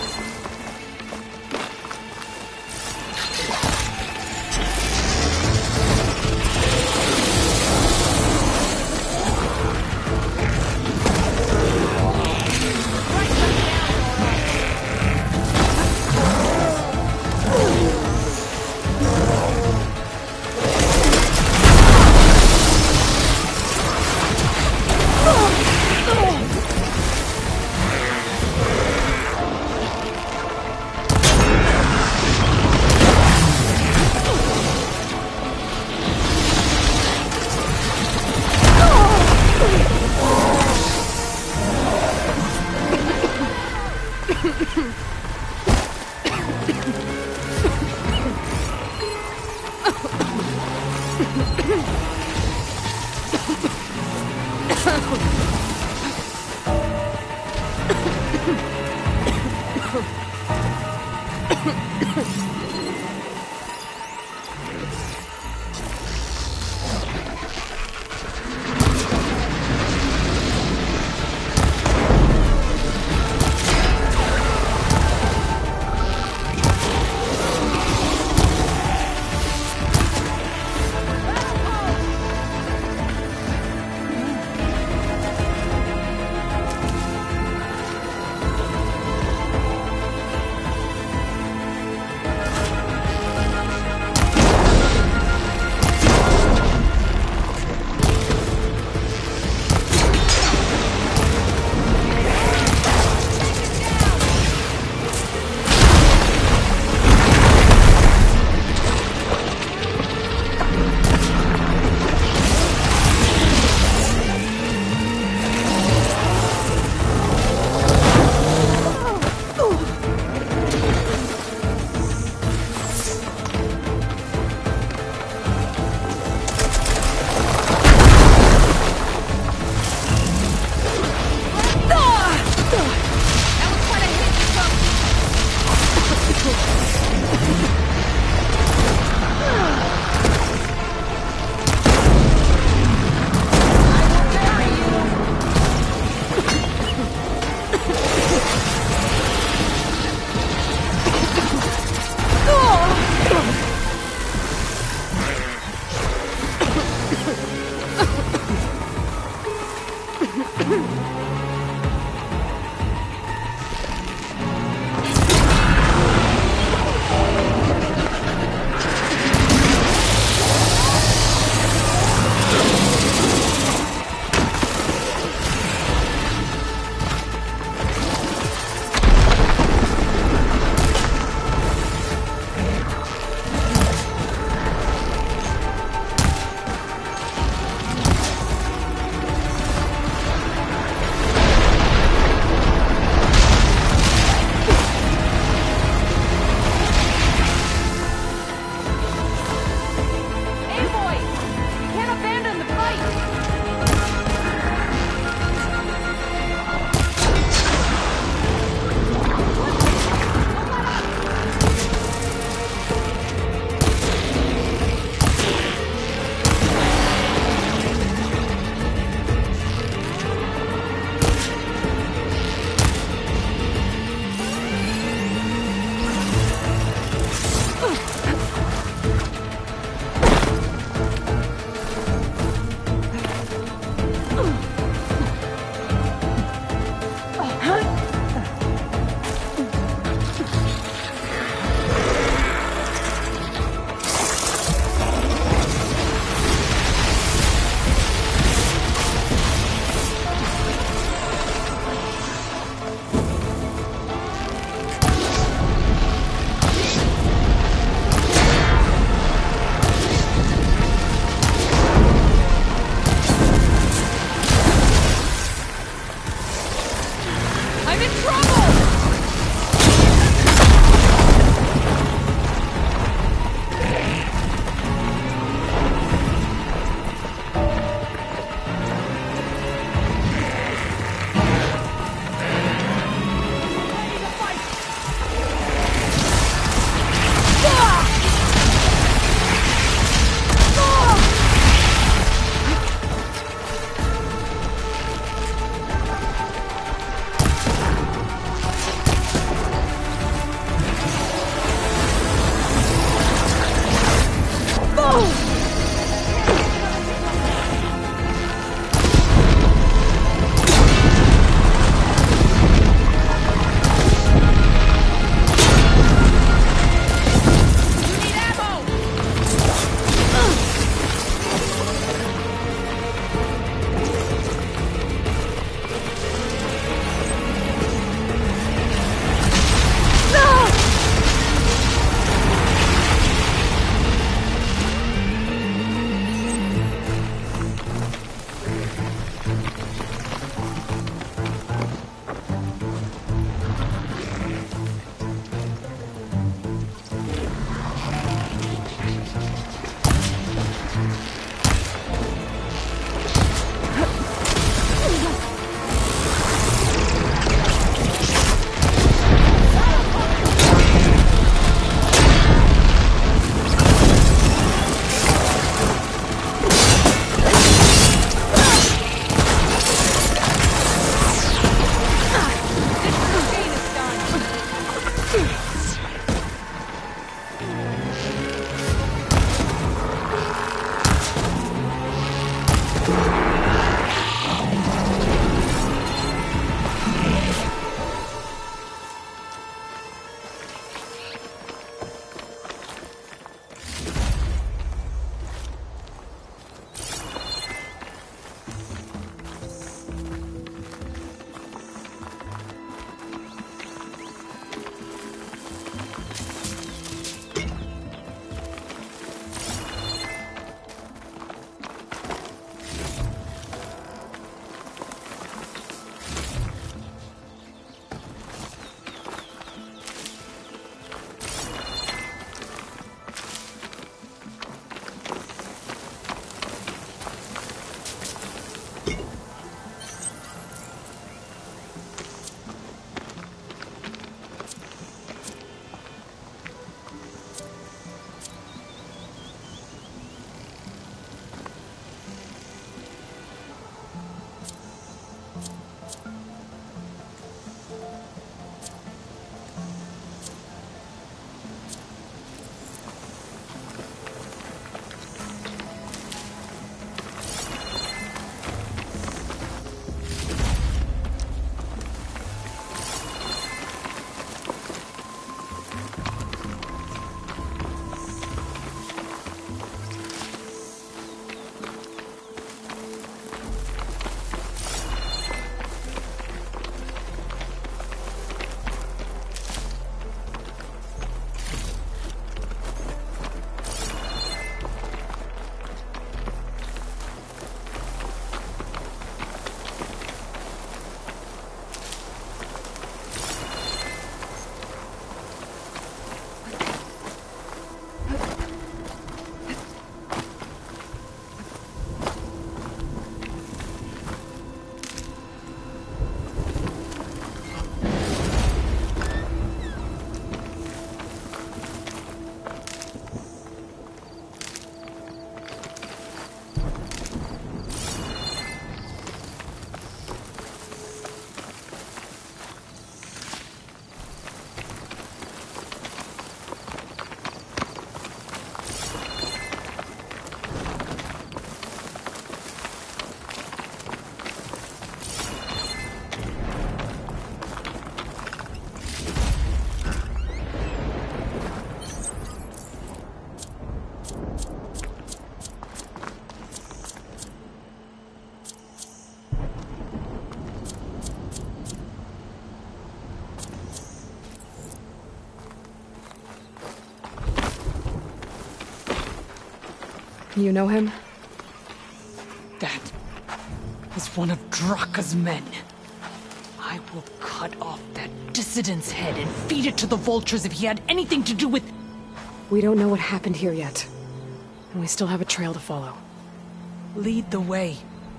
You know him? That is one of Draka's men. I will cut off that dissident's head and feed it to the vultures if he had anything to do with... We don't know what happened here yet. And we still have a trail to follow. Lead the way.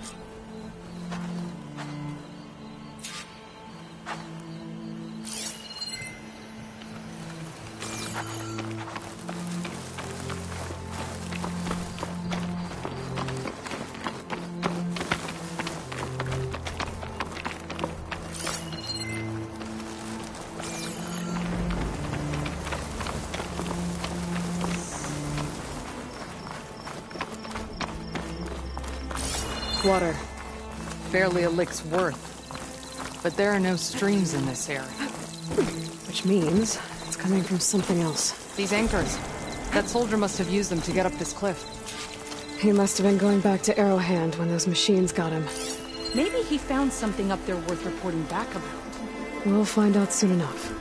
Water. Barely a lick's worth. But there are no streams in this area. Which means it's coming from something else. These anchors. That soldier must have used them to get up this cliff. He must have been going back to Arrowhand when those machines got him. Maybe he found something up there worth reporting back about. We'll find out soon enough.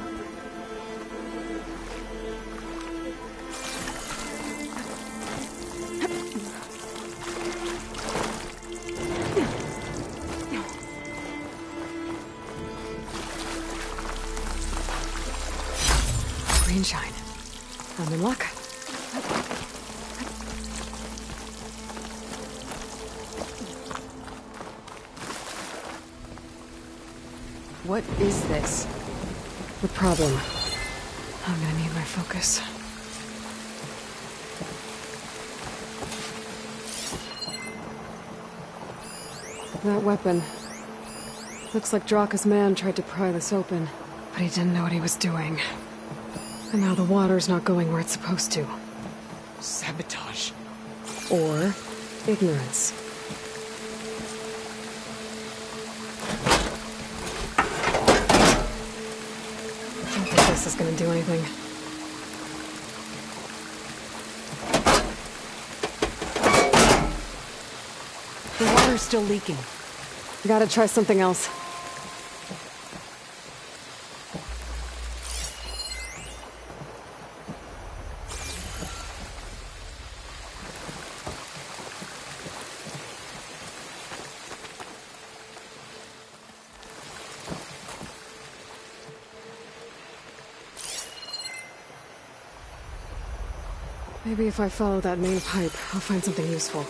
Greenshine. I'm in luck. What is this? The problem. I'm gonna need my focus. That weapon. Looks like Draka's man tried to pry this open, but he didn't know what he was doing. And now the water's not going where it's supposed to. Sabotage. Or ignorance. I don't think this is gonna do anything. The water's still leaking. Gotta try something else. Maybe if I follow that main pipe, I'll find something useful.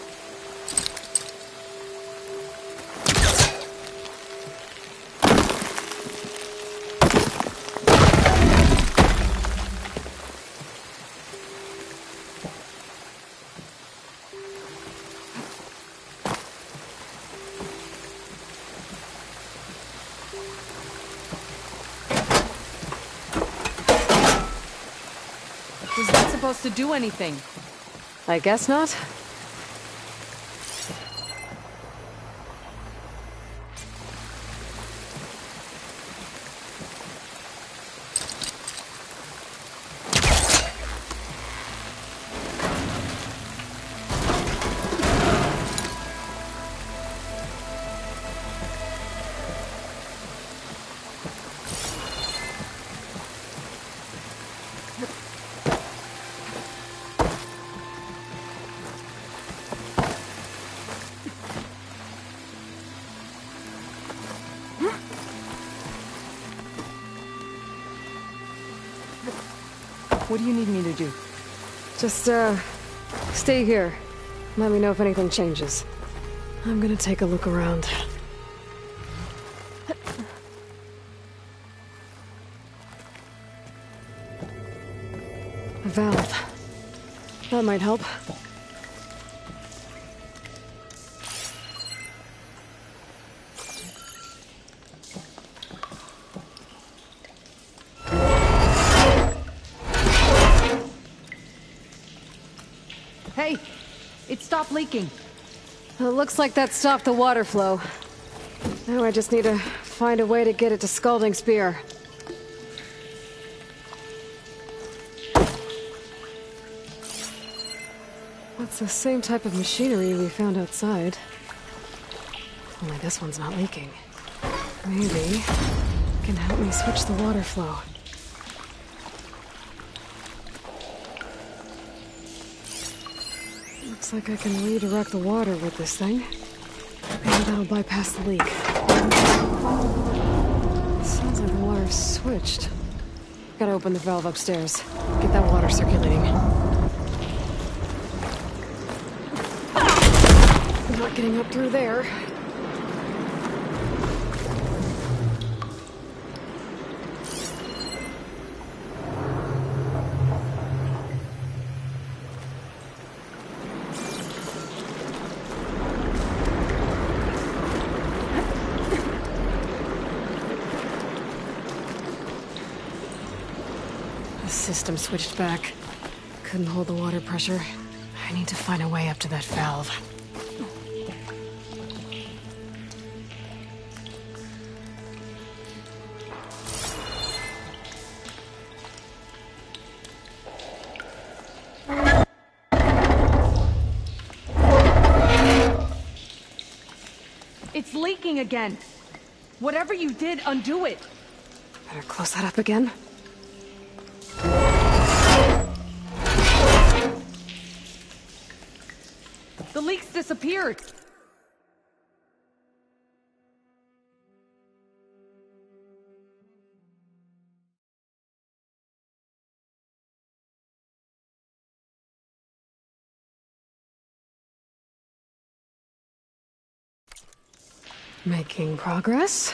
Was that supposed to do anything? I guess not. What do you need me to do? Just, stay here. Let me know if anything changes. I'm gonna take a look around. A valve. That might help. Hey! It stopped leaking. It looks like that stopped the water flow. Now I just need to find a way to get it to Scalding Spear. That's the same type of machinery we found outside. Only this one's not leaking. Maybe it can help me switch the water flow. Looks like I can redirect the water with this thing. Maybe that'll bypass the leak. Sounds like the water's switched. Gotta open the valve upstairs. Get that water circulating. I'm not getting up through there. The system switched back. Couldn't hold the water pressure. I need to find a way up to that valve. It's leaking again. Whatever you did, undo it. Better close that up again. The leak's disappeared. Making progress.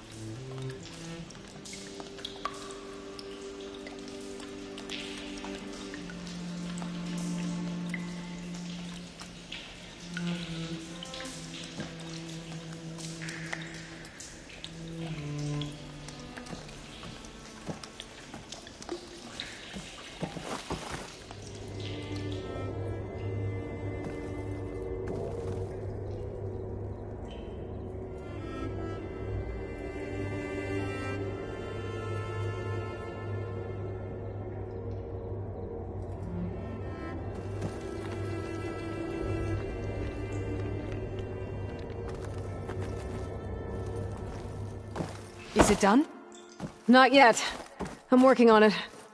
Is it done? Not yet. I'm working on it.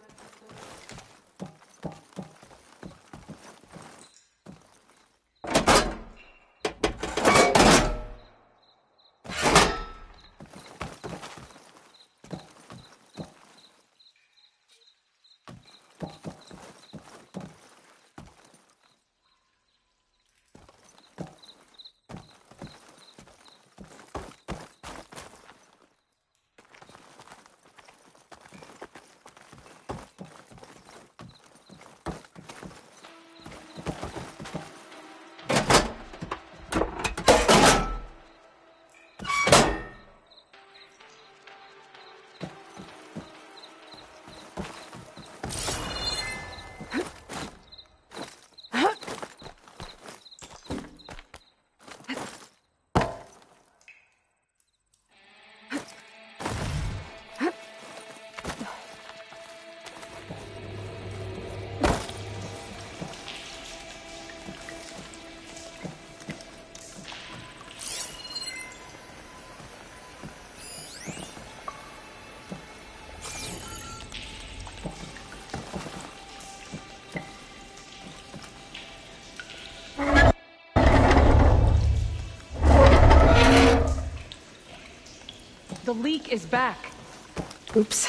The leak is back. Oops.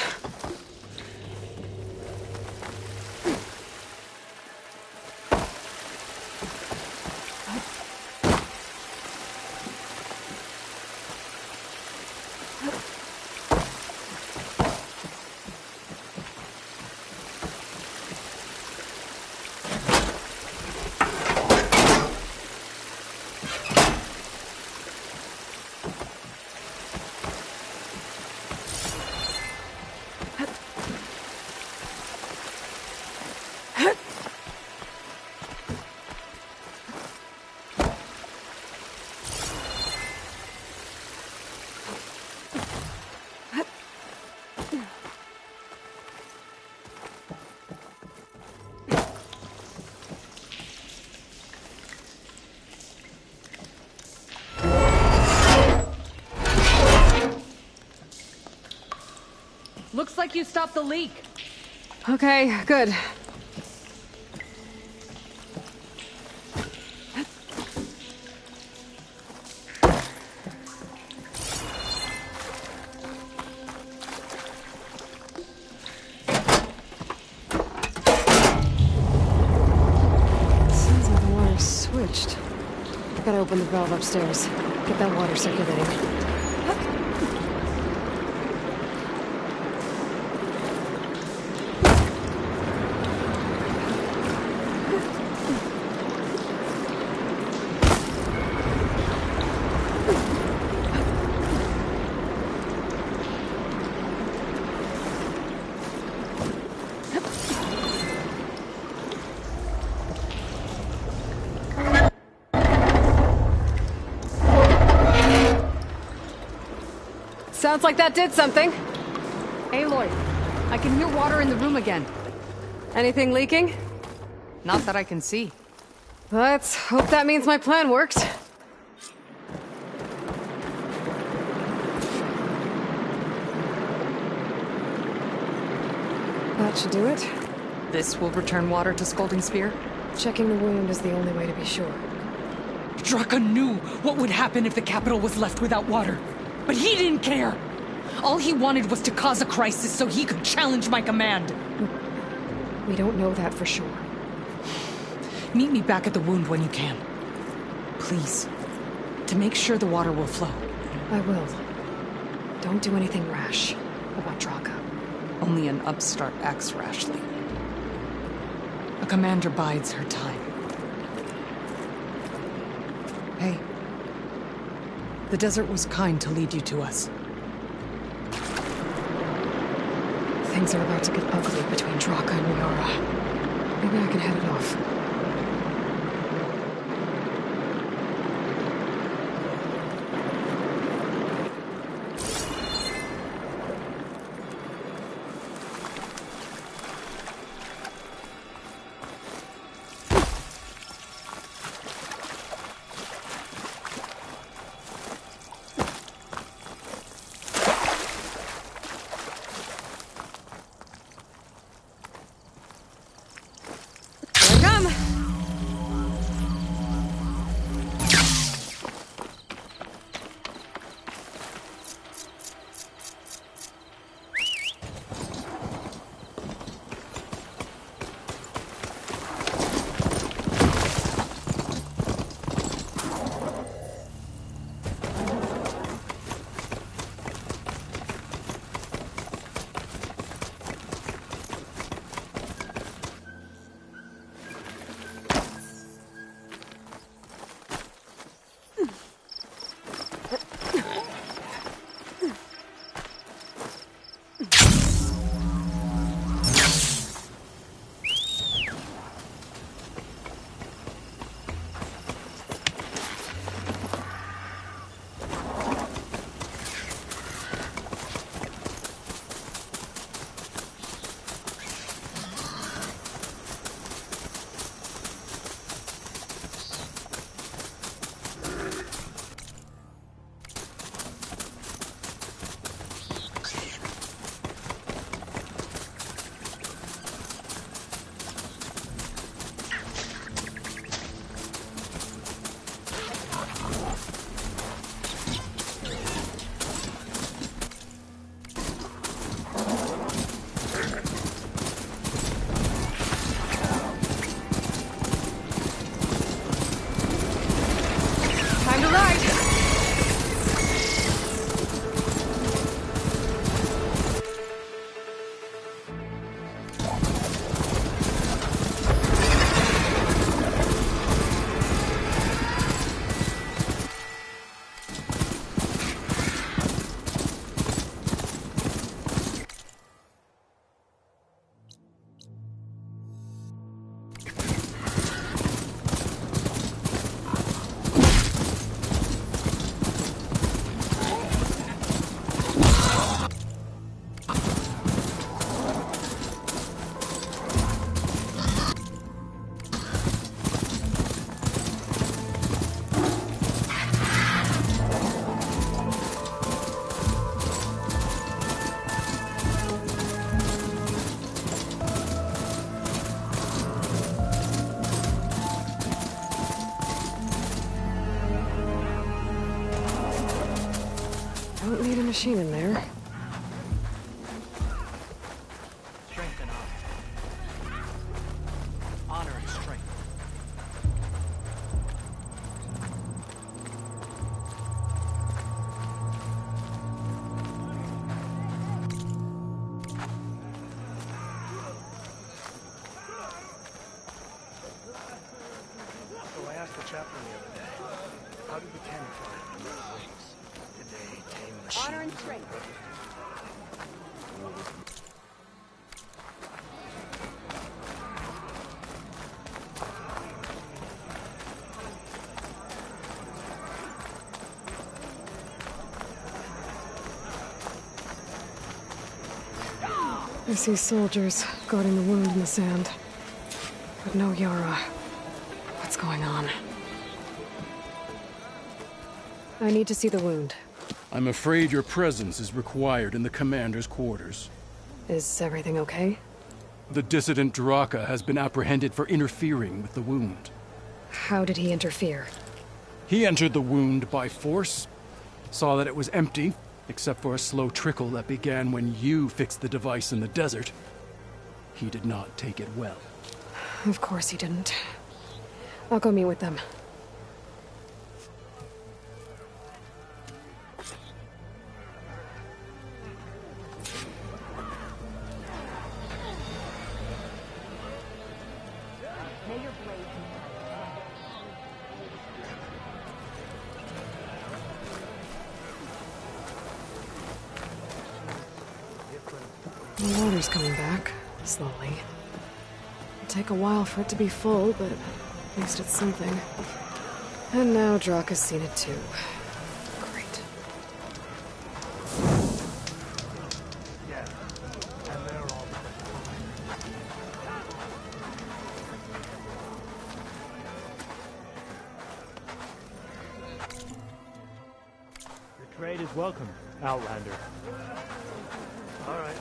Looks like you stopped the leak. Okay, good. hatched. Gotta open the valve upstairs. Get that water circulating. Sounds like that did something. Aloy, I can hear water in the room again. Anything leaking? Not that I can see. Let's hope that means my plan worked. That should do it. This will return water to Scalding Spear? Checking the wound is the only way to be sure. Draka knew what would happen if the capital was left without water. But he didn't care! All he wanted was to cause a crisis so he could challenge my command. We don't know that for sure. Meet me back at the wound when you can. Please. To make sure the water will flow. I will. Don't do anything rash about Draka. Only an upstart acts rashly. A commander bides her time. Hey. The desert was kind to lead you to us. Things are about to get ugly between Draka and Liara. Maybe I can head it off. Don't need a machine in there. Strength and honor. Honor and strength. the other day. How did the cannon fire from the wings? Did they tame machines? Honor and strength. I see soldiers guarding the wound in the sand. But no Yara. What's going on? I need to see the wound. I'm afraid your presence is required in the commander's quarters. Is everything okay? The dissident Draka has been apprehended for interfering with the wound. How did he interfere? He entered the wound by force, saw that it was empty, except for a slow trickle that began when you fixed the device in the desert. He did not take it well. Of course he didn't. I'll go meet with them. The water's coming back, slowly. It'll take a while for it to be full, but at least it's something. And now Draka's seen it too. Great. Yeah, and they're all Your trade is welcome, Outlander. all right.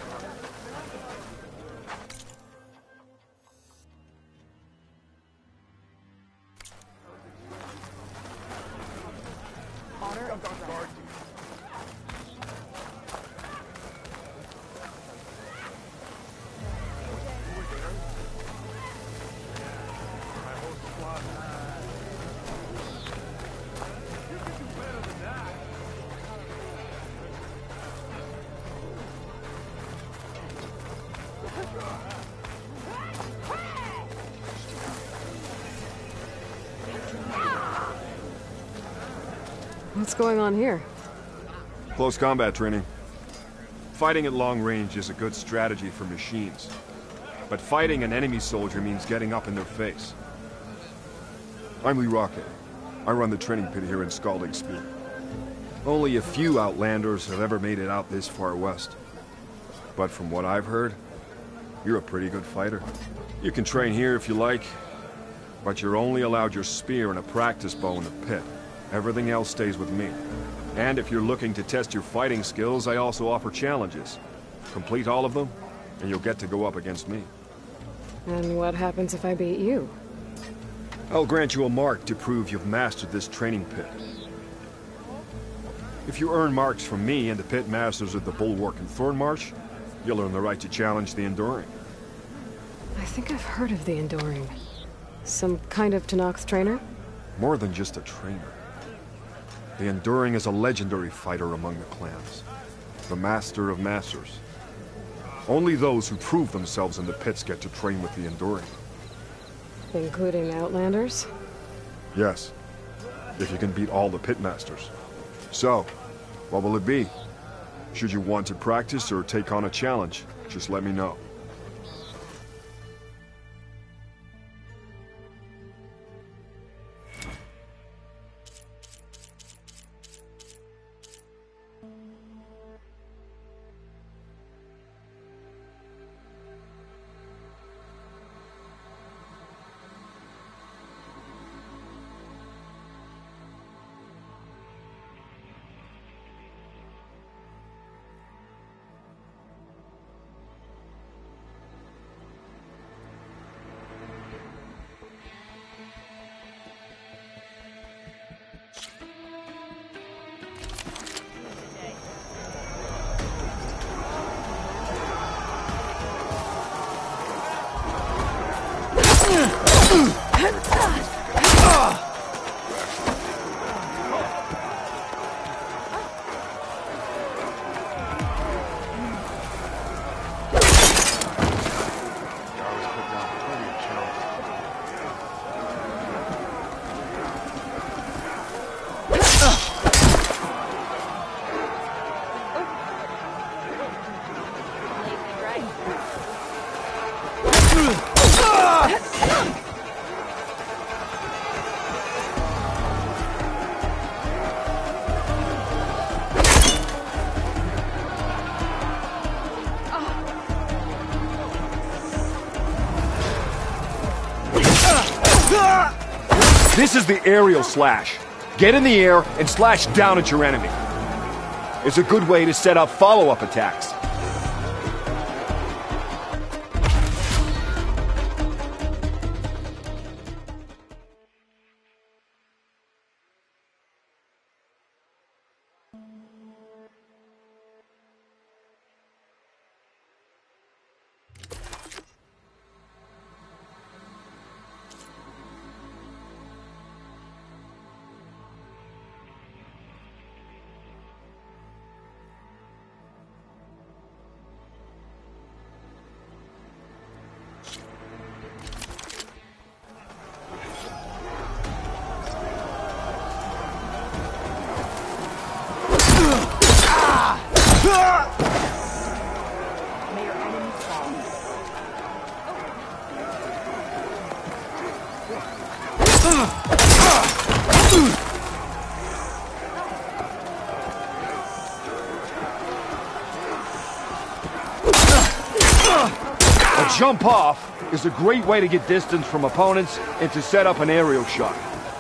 What's going on here? Close combat training. Fighting at long range is a good strategy for machines. But fighting an enemy soldier means getting up in their face. I'm Lee Rocket. I run the training pit here in Scalding Spear. Only a few Outlanders have ever made it out this far west. But from what I've heard, you're a pretty good fighter. You can train here if you like, but you're only allowed your spear and a practice bow in the pit. Everything else stays with me. And if you're looking to test your fighting skills, I also offer challenges. Complete all of them, and you'll get to go up against me. And what happens if I beat you? I'll grant you a mark to prove you've mastered this training pit. If you earn marks from me and the pit masters of the Bulwark and Thornmarsh, you'll earn the right to challenge the Enduring. I think I've heard of the Enduring. Some kind of Tenakth trainer? More than just a trainer. The Enduring is a legendary fighter among the clans. The Master of Masters. Only those who prove themselves in the pits get to train with the Enduring. Including Outlanders? Yes. If you can beat all the pit masters. So, what will it be? Should you want to practice or take on a challenge, just let me know. This is the aerial slash. Get in the air and slash down at your enemy. It's a good way to set up follow-up attacks. A jump off is a great way to get distance from opponents and to set up an aerial shot.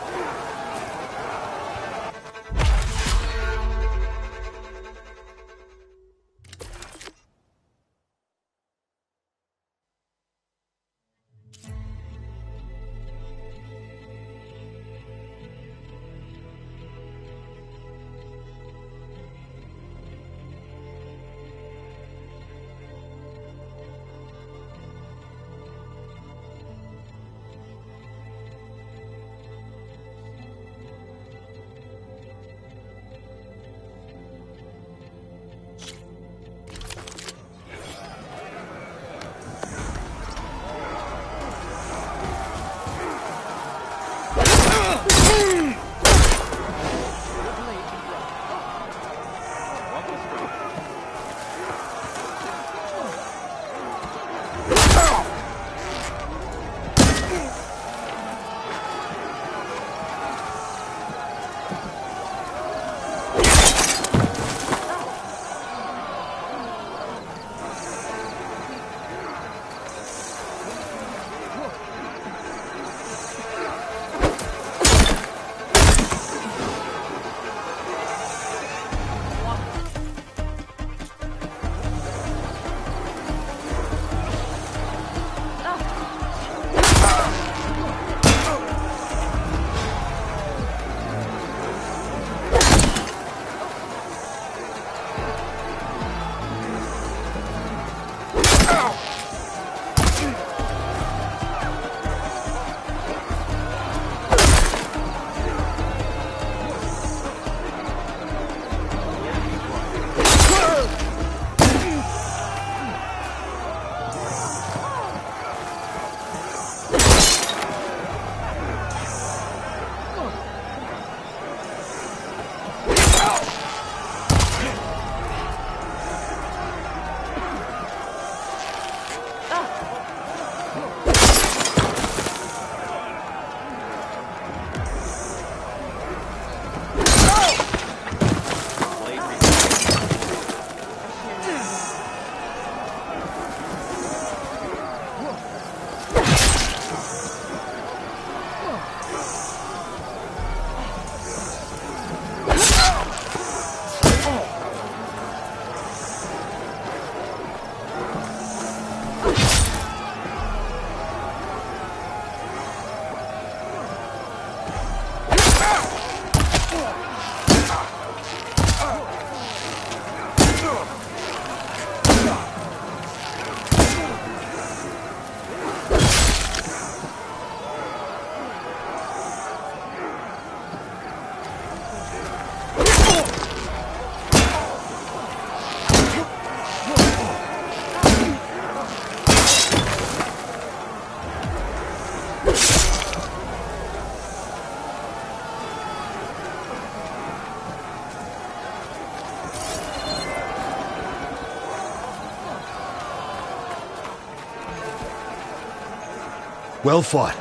Well fought.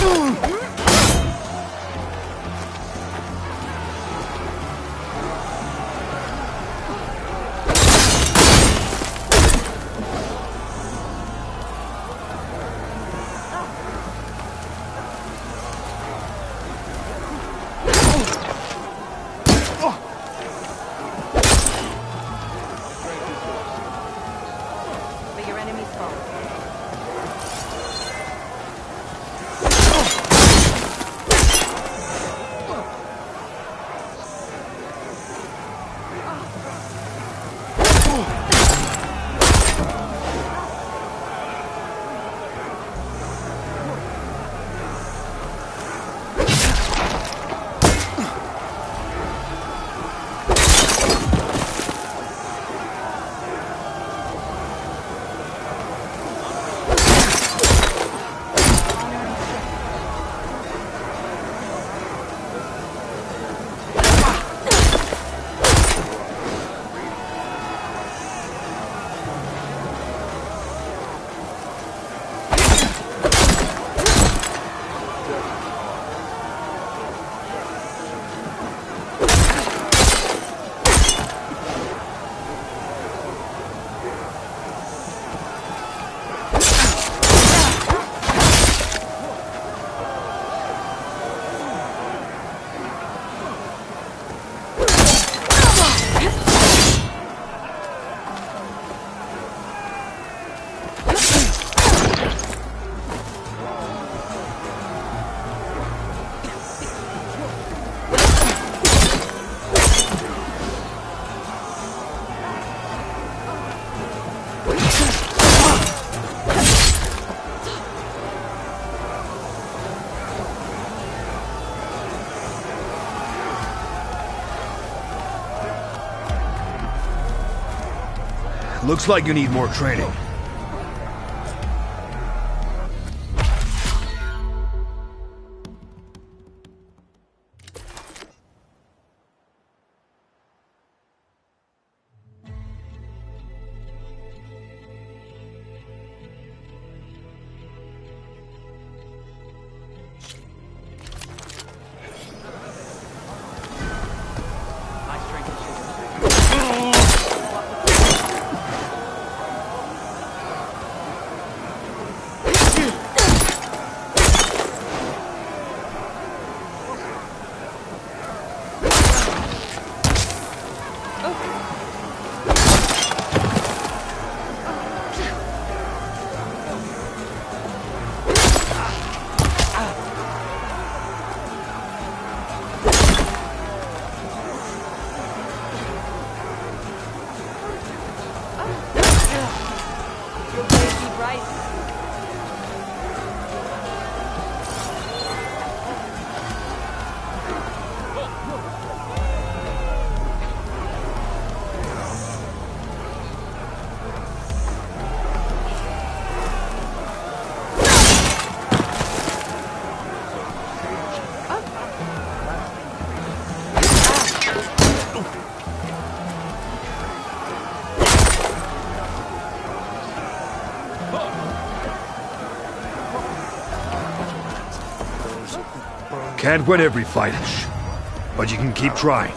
But your enemy's fault. Looks like you need more training. Can't win every fight, but you can keep trying.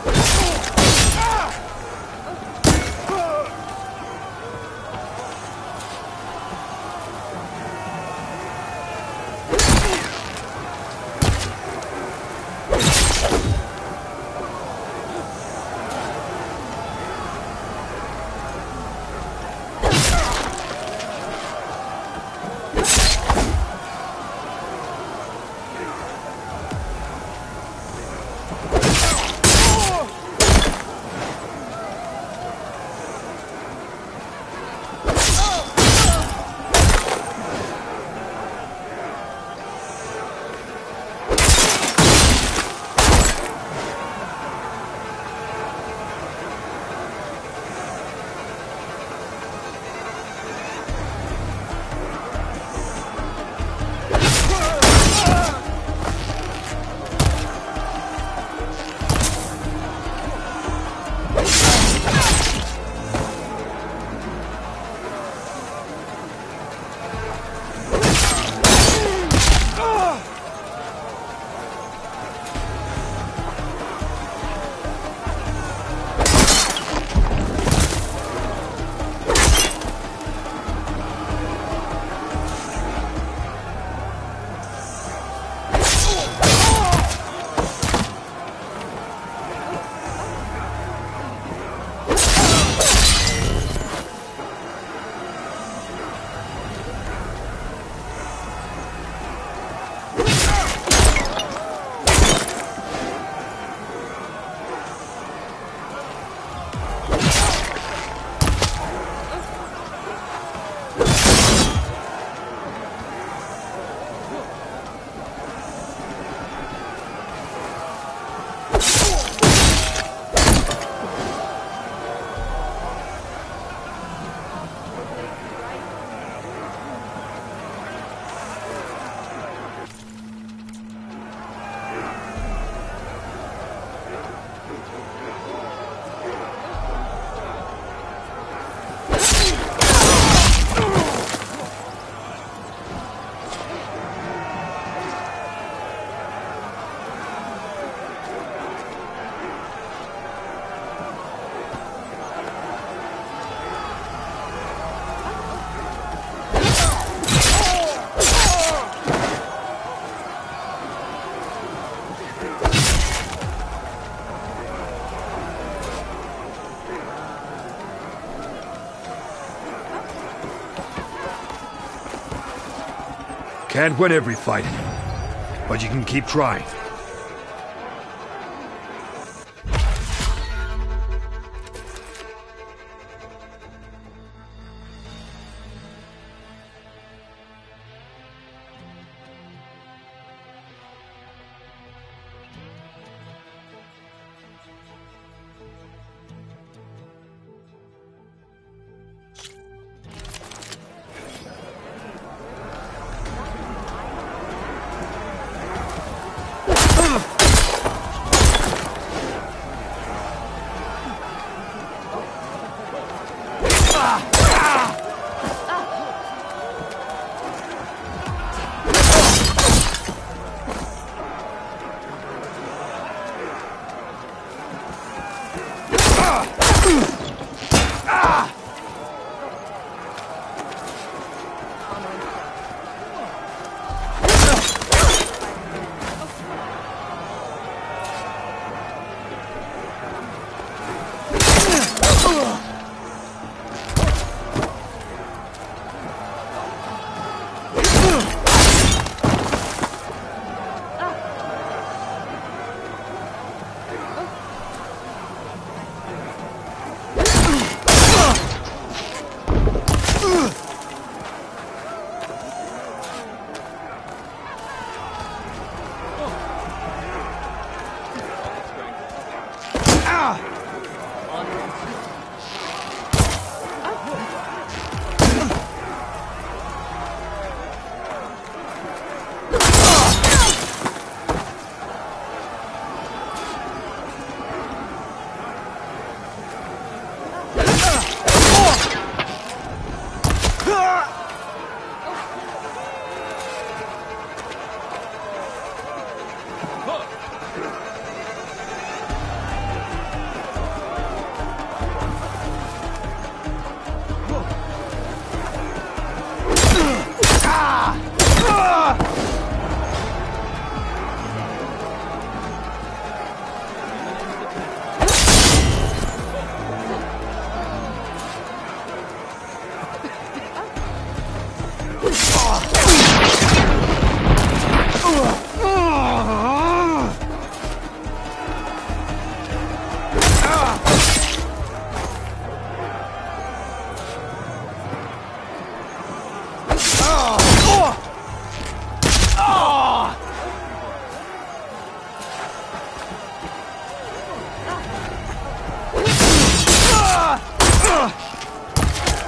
Can't win every fight, but you can keep trying.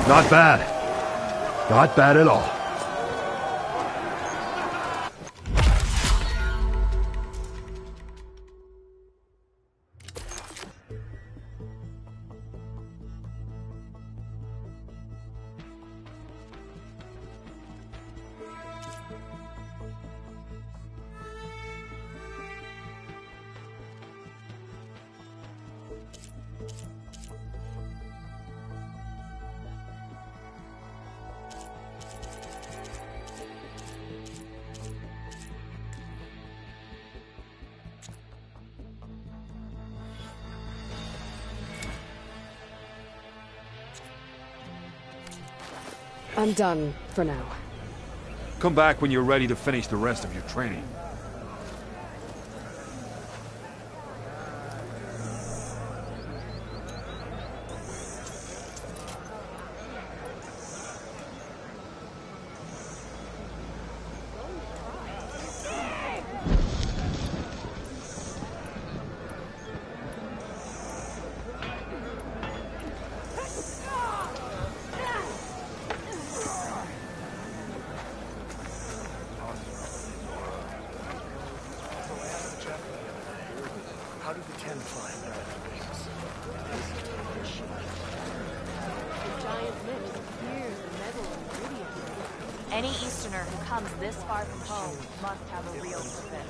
Not bad. Not bad at all. I'm done for now. Come back when you're ready to finish the rest of your training. How did the 10 find that? The giant lips appears in metal and iridium. Any Easterner who comes this far from home must have a real purpose.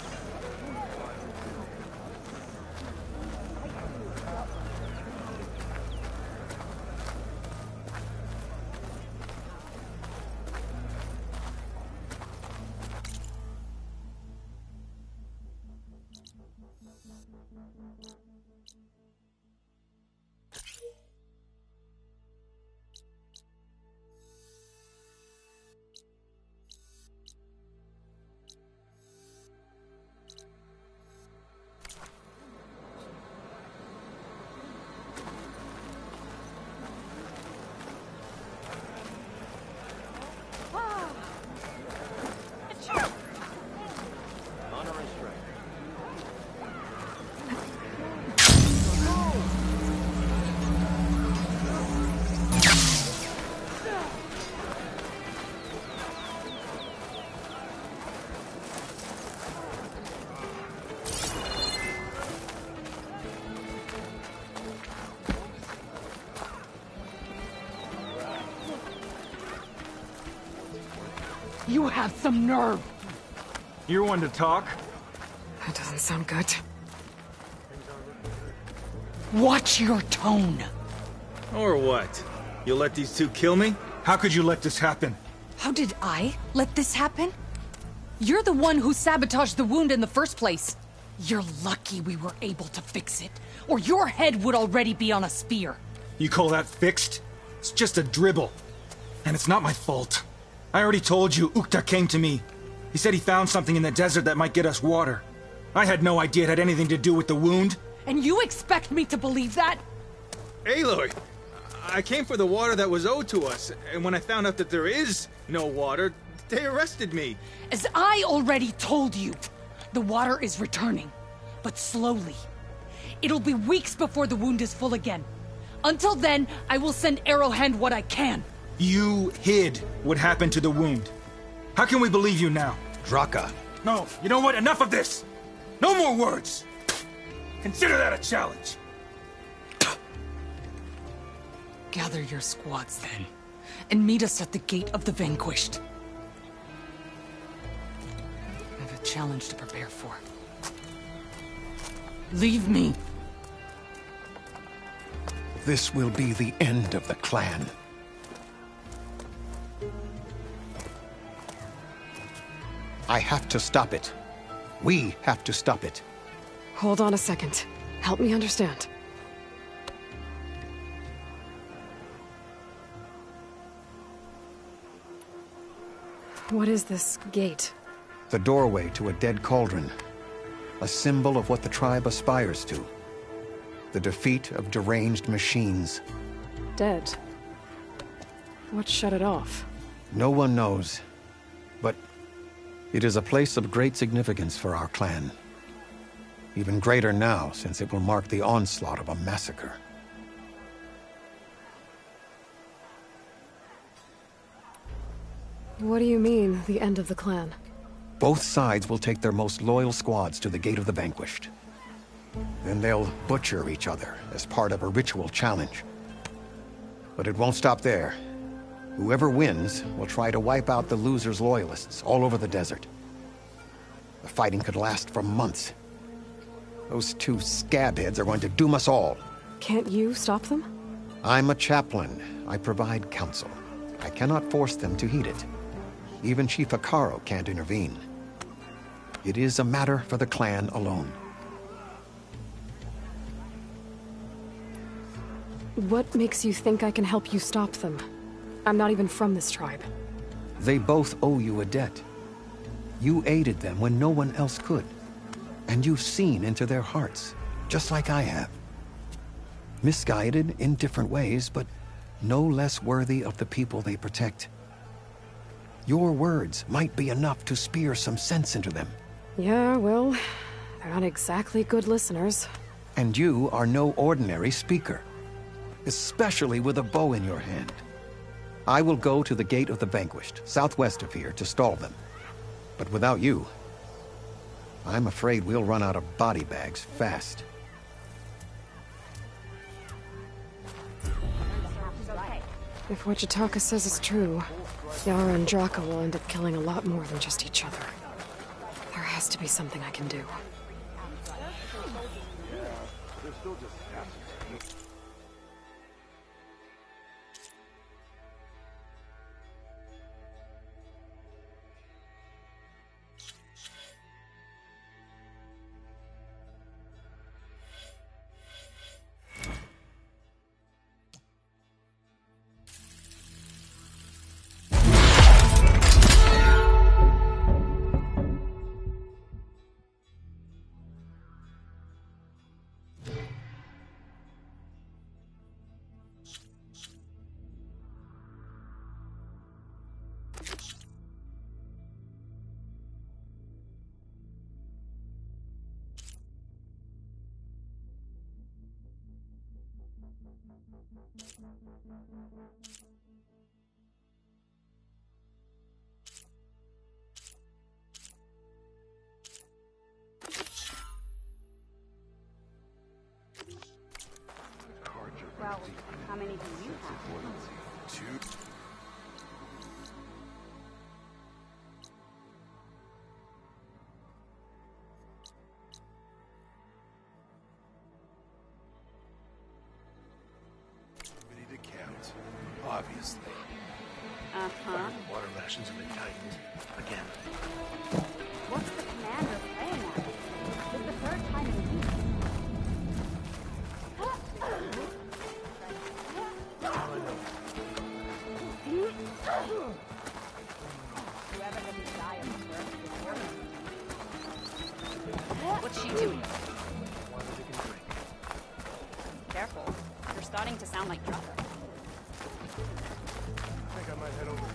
You have some nerve. You're one to talk. That doesn't sound good. Watch your tone. Or what? You'll let these two kill me? How could you let this happen? How did I let this happen? You're the one who sabotaged the wound in the first place. You're lucky we were able to fix it, or your head would already be on a spear. You call that fixed? It's just a dribble. And it's not my fault. I already told you, Ukta came to me. He said he found something in the desert that might get us water. I had no idea it had anything to do with the wound. And you expect me to believe that? Aloy, I came for the water that was owed to us, and when I found out that there is no water, they arrested me. As I already told you, the water is returning, but slowly. It'll be weeks before the wound is full again. Until then, I will send Arrowhand what I can. You hid what happened to the wound. How can we believe you now? Draka. No, you know what? Enough of this! No more words! Consider that a challenge. Gather your squads then, and meet us at the Gate of the Vanquished. I have a challenge to prepare for. Leave me. This will be the end of the clan. I have to stop it. We have to stop it. Hold on a second. Help me understand. What is this gate? The doorway to a dead cauldron. A symbol of what the tribe aspires to. The defeat of deranged machines. Dead. What shut it off? No one knows. But it is a place of great significance for our clan. Even greater now, since it will mark the onslaught of a massacre. What do you mean, the end of the clan? Both sides will take their most loyal squads to the Gate of the Vanquished. Then they'll butcher each other as part of a ritual challenge. But it won't stop there. Whoever wins will try to wipe out the loser's loyalists all over the desert. The fighting could last for months. Those two scabheads are going to doom us all. Can't you stop them? I'm a chaplain. I provide counsel. I cannot force them to heed it. Even Chief Hekarro can't intervene. It is a matter for the clan alone. What makes you think I can help you stop them? I'm not even from this tribe. They both owe you a debt. You aided them when no one else could. And you've seen into their hearts, just like I have. Misguided in different ways, but no less worthy of the people they protect. Your words might be enough to spear some sense into them. Yeah, well, they're not exactly good listeners. And you are no ordinary speaker, especially with a bow in your hand. I will go to the Gate of the Vanquished, southwest of here, to stall them. But without you, I'm afraid we'll run out of body bags fast. If what Jataka says is true, Yara and Draka will end up killing a lot more than just each other. There has to be something I can do. Well, how many do you have? 2. We need to count, obviously. Uh-huh. Water rations have been tightened. Again. What's the commander playing at? It's the third time in a week. Whoever doesn't die of thirst is working. What's she doing? Careful. You're starting to sound like Draka. I think I might head over.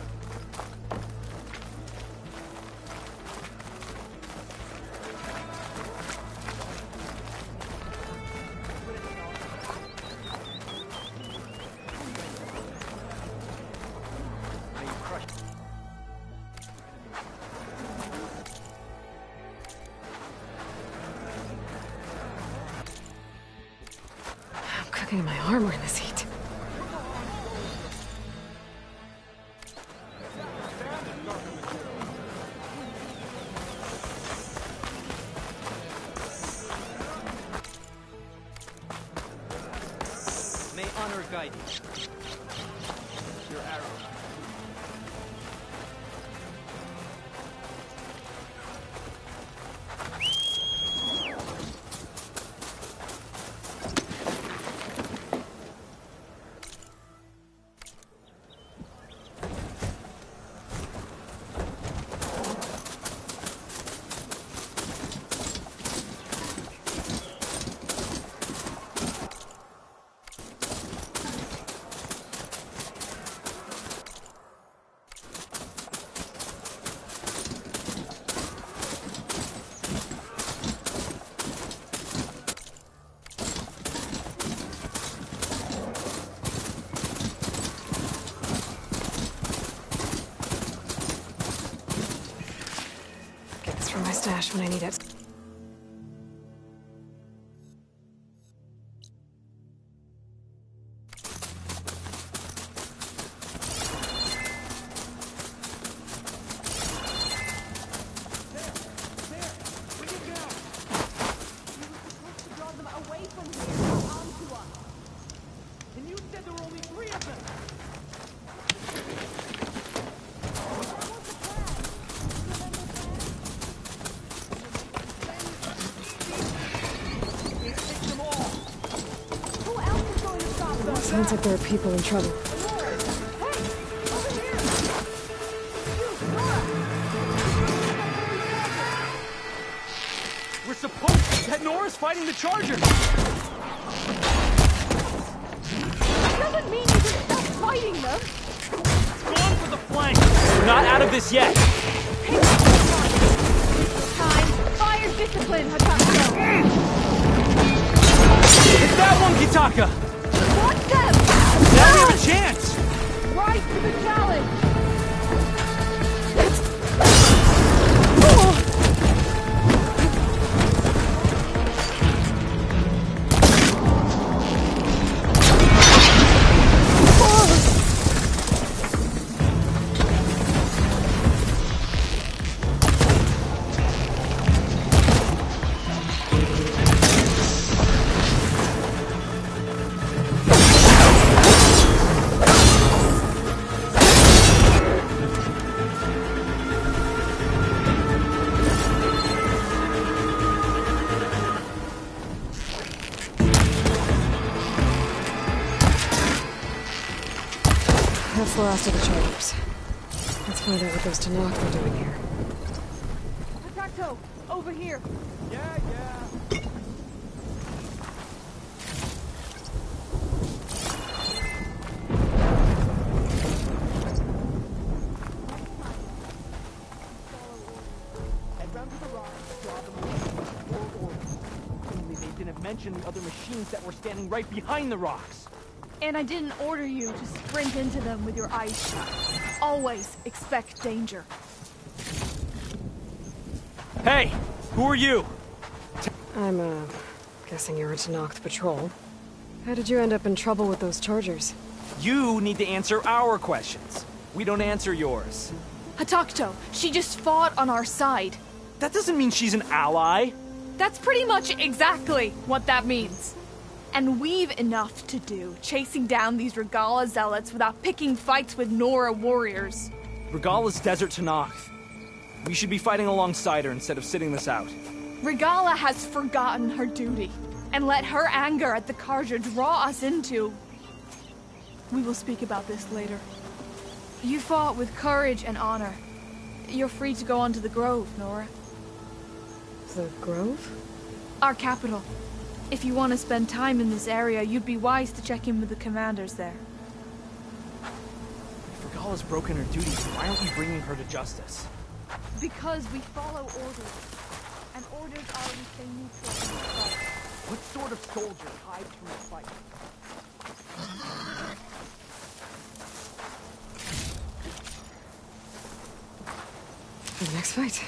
I'm cooking my armor in this heat. May honor guide you. Your arrow. stash when I need it. Sounds like there are people in trouble. We're supposed to... That Nora's fighting the Chargers! Doesn't mean you can stop fighting them! Go on for the flank! We're not out of this yet! Time! Fire discipline, Hataka! Hit that one, Kitaka! Watch them! Now we have a chance! Rise to the challenge! That's the last of the Chargers. Let's find out what those Tenakth are doing here. Hatako, over here! Head round to the rock, draw them away. Or only they didn't mention the other machines that were standing right behind the rocks. And I didn't order you to sprint into them with your eyes shut. Always expect danger. Hey! Who are you? I'm, guessing you're a Tenakth patrol. How did you end up in trouble with those Chargers? You need to answer our questions. We don't answer yours. Hatakto, she just fought on our side. That doesn't mean she's an ally. That's pretty much exactly what that means. And we've enough to do chasing down these Regalla zealots without picking fights with Nora warriors. Regalla's Desert Tenakth. We should be fighting alongside her instead of sitting this out. Regalla has forgotten her duty and let her anger at the Carja draw us into... We will speak about this later. You fought with courage and honor. You're free to go on to the Grove, Nora. The Grove? Our capital. If you want to spend time in this area, you'd be wise to check in with the commanders there. If Regalla's broken her duty, why aren't we bringing her to justice? Because we follow orders. And orders are we stay neutral in the fight. What sort of soldier hides from a fight? For the next fight.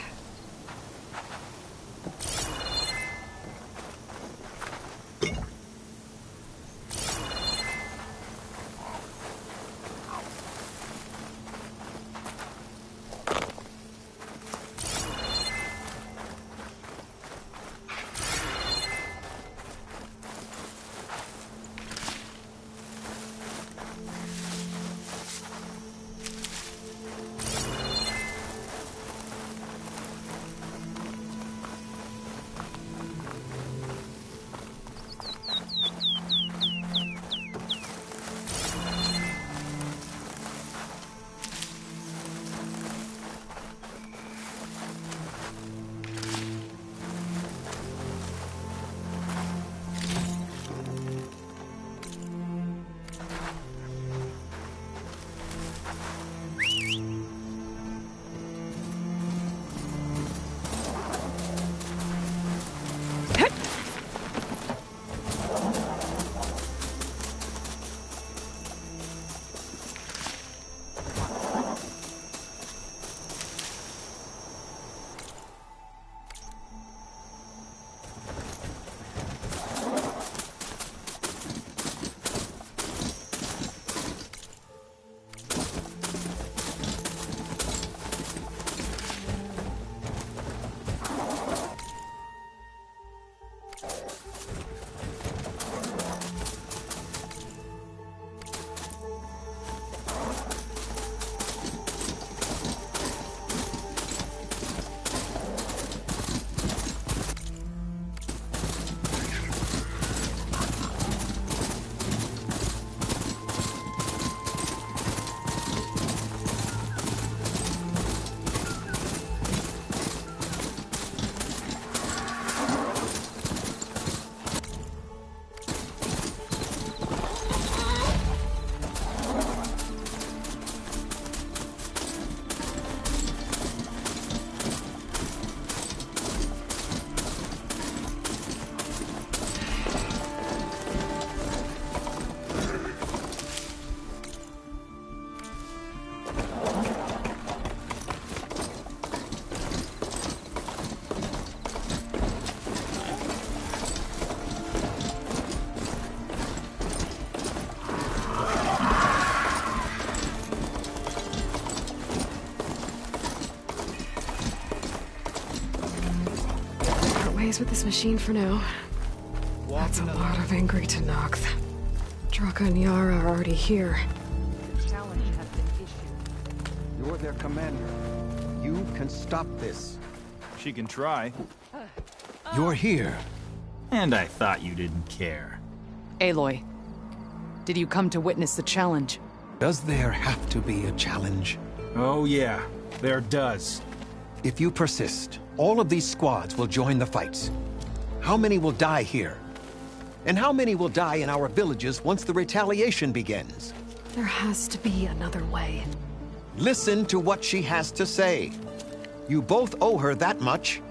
with this machine for now. That's a lot of angry Tenakth. Draka and Yara are already here. The challenge has been issued. You're their commander. You can stop this. She can try. You're here. And I thought you didn't care. Aloy, did you come to witness the challenge? Does there have to be a challenge? Oh yeah, there does. If you persist, all of these squads will join the fights. How many will die here? And how many will die in our villages once the retaliation begins? There has to be another way. Listen to what she has to say. You both owe her that much.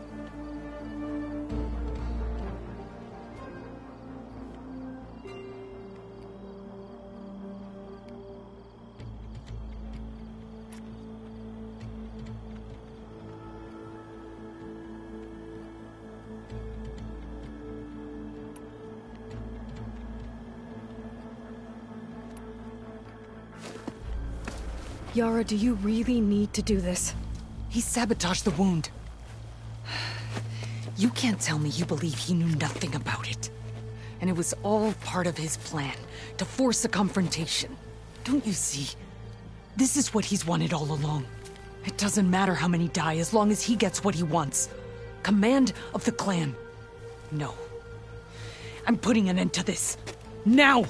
Yara, do you really need to do this? He sabotaged the wound. You can't tell me you believe he knew nothing about it. And it was all part of his plan, to force a confrontation. Don't you see? This is what he's wanted all along. It doesn't matter how many die as long as he gets what he wants. Command of the clan. No. I'm putting an end to this. Now!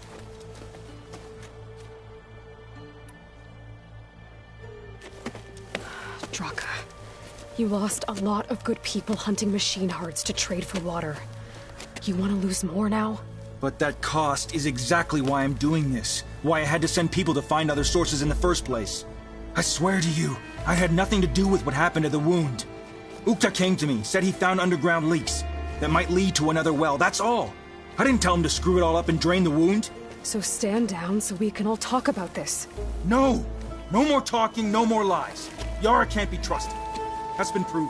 Draka, you lost a lot of good people hunting machine hearts to trade for water. You want to lose more now? But that cost is exactly why I'm doing this. Why I had to send people to find other sources in the first place. I swear to you, I had nothing to do with what happened to the wound. Ukta came to me, said he found underground leaks that might lead to another well, that's all. I didn't tell him to screw it all up and drain the wound. So stand down so we can all talk about this. No! No more talking, no more lies. Yara can't be trusted. That's been proven.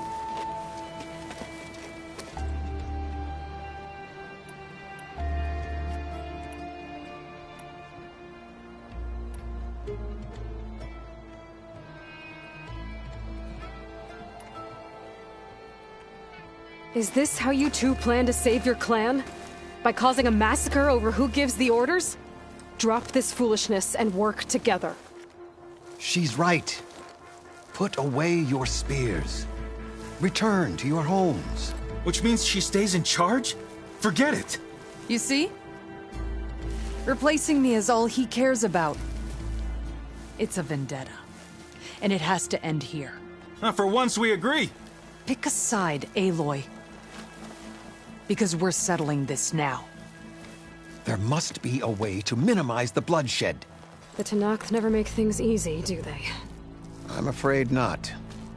Is this how you two plan to save your clan? By causing a massacre over who gives the orders? Drop this foolishness and work together. She's right. Put away your spears. Return to your homes. Which means she stays in charge? Forget it. You see? Replacing me is all he cares about. It's a vendetta. And it has to end here. For once we agree. Pick a side, Aloy. Because we're settling this now. There must be a way to minimize the bloodshed. The Tenakth never make things easy, do they? I'm afraid not.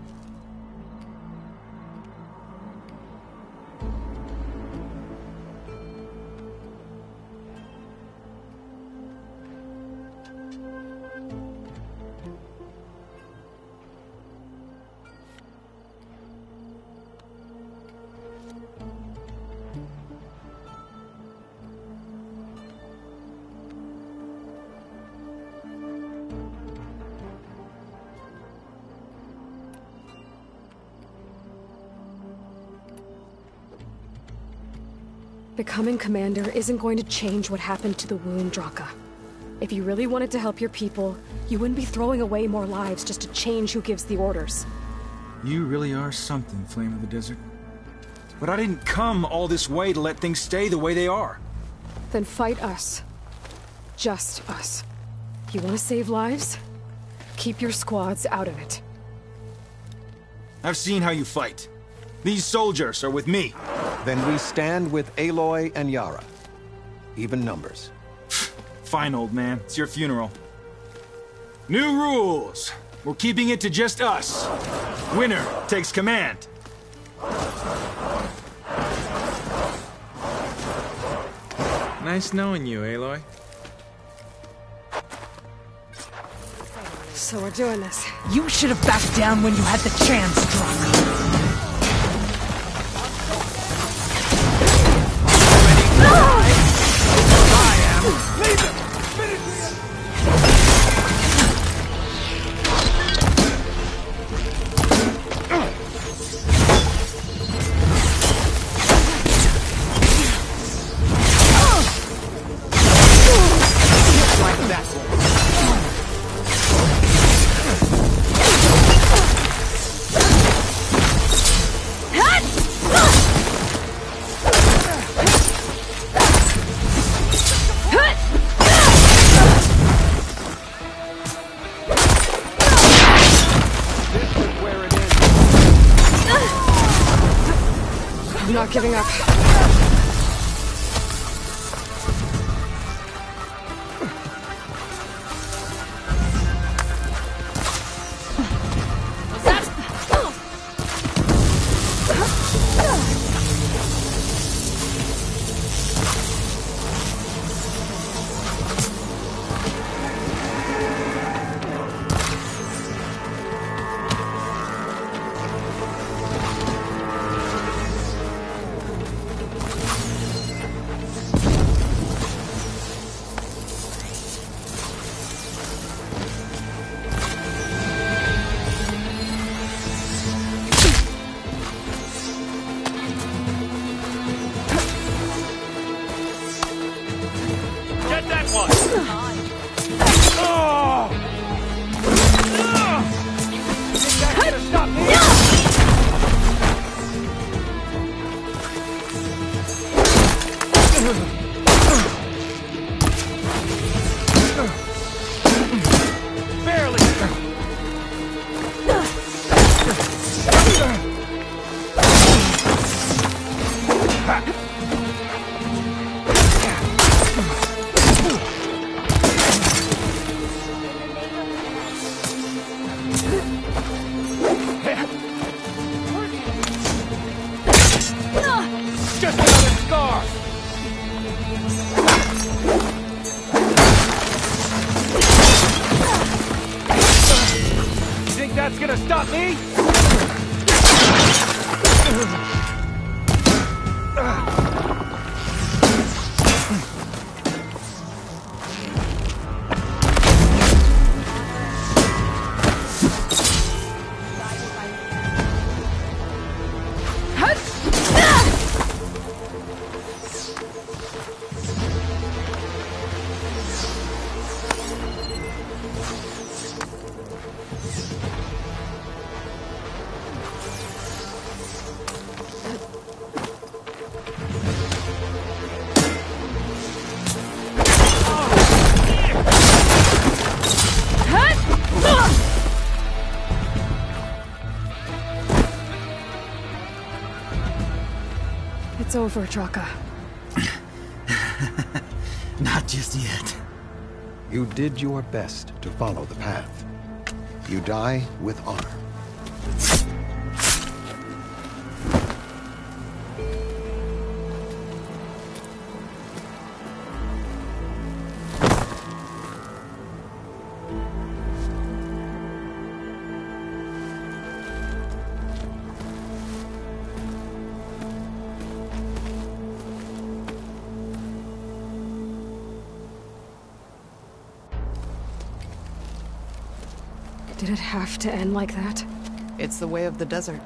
Becoming commander isn't going to change what happened to the wound, Draka. If you really wanted to help your people, you wouldn't be throwing away more lives just to change who gives the orders. You really are something, Flame of the Desert. But I didn't come all this way to let things stay the way they are. Then fight us. Just us. You want to save lives? Keep your squads out of it. I've seen how you fight. These soldiers are with me. Then we stand with Aloy and Yara. Even numbers. Fine, old man. It's your funeral. New rules. We're keeping it to just us. Winner takes command. Nice knowing you, Aloy. So we're doing this. You should have backed down when you had the chance, Draka. not giving up. That's gonna stop me? It's over, Draka. Not just yet. You did your best to follow the path. You die with honor. Did it have to end like that? It's the way of the desert.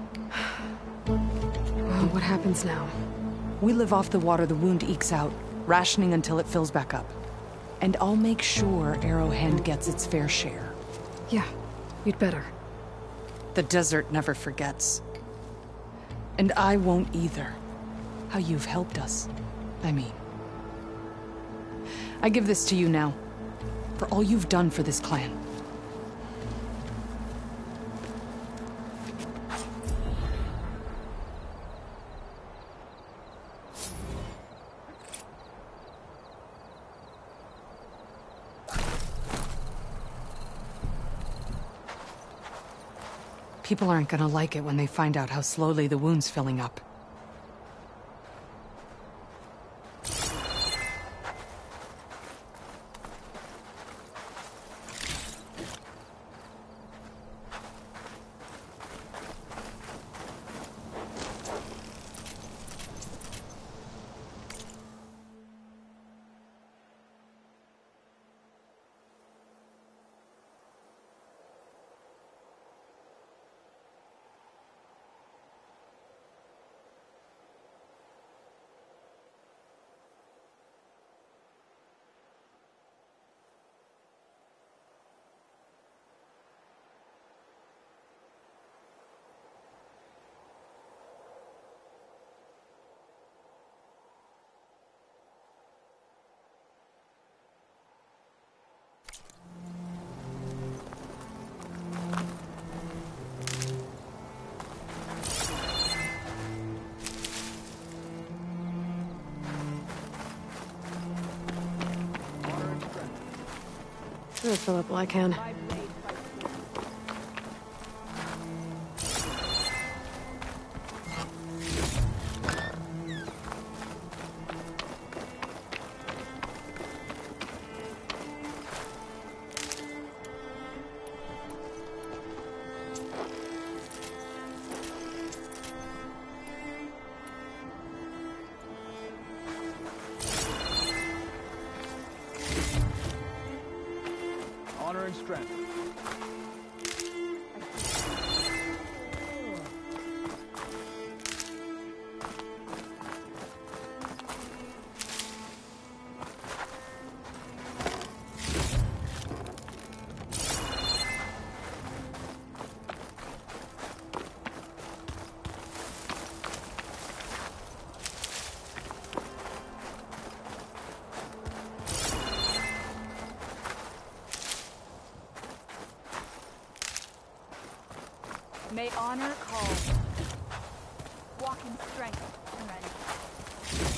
Well, what happens now? We live off the water the wound ekes out, rationing until it fills back up. And I'll make sure Arrowhand gets its fair share. Yeah, you'd better. The desert never forgets. And I won't either. How you've helped us. I mean. I give this to you now. For all you've done for this clan. People aren't gonna like it when they find out how slowly the wound's filling up. I'll fill up while I can. Honor and strength. May honor call. Walk in strength, Ren.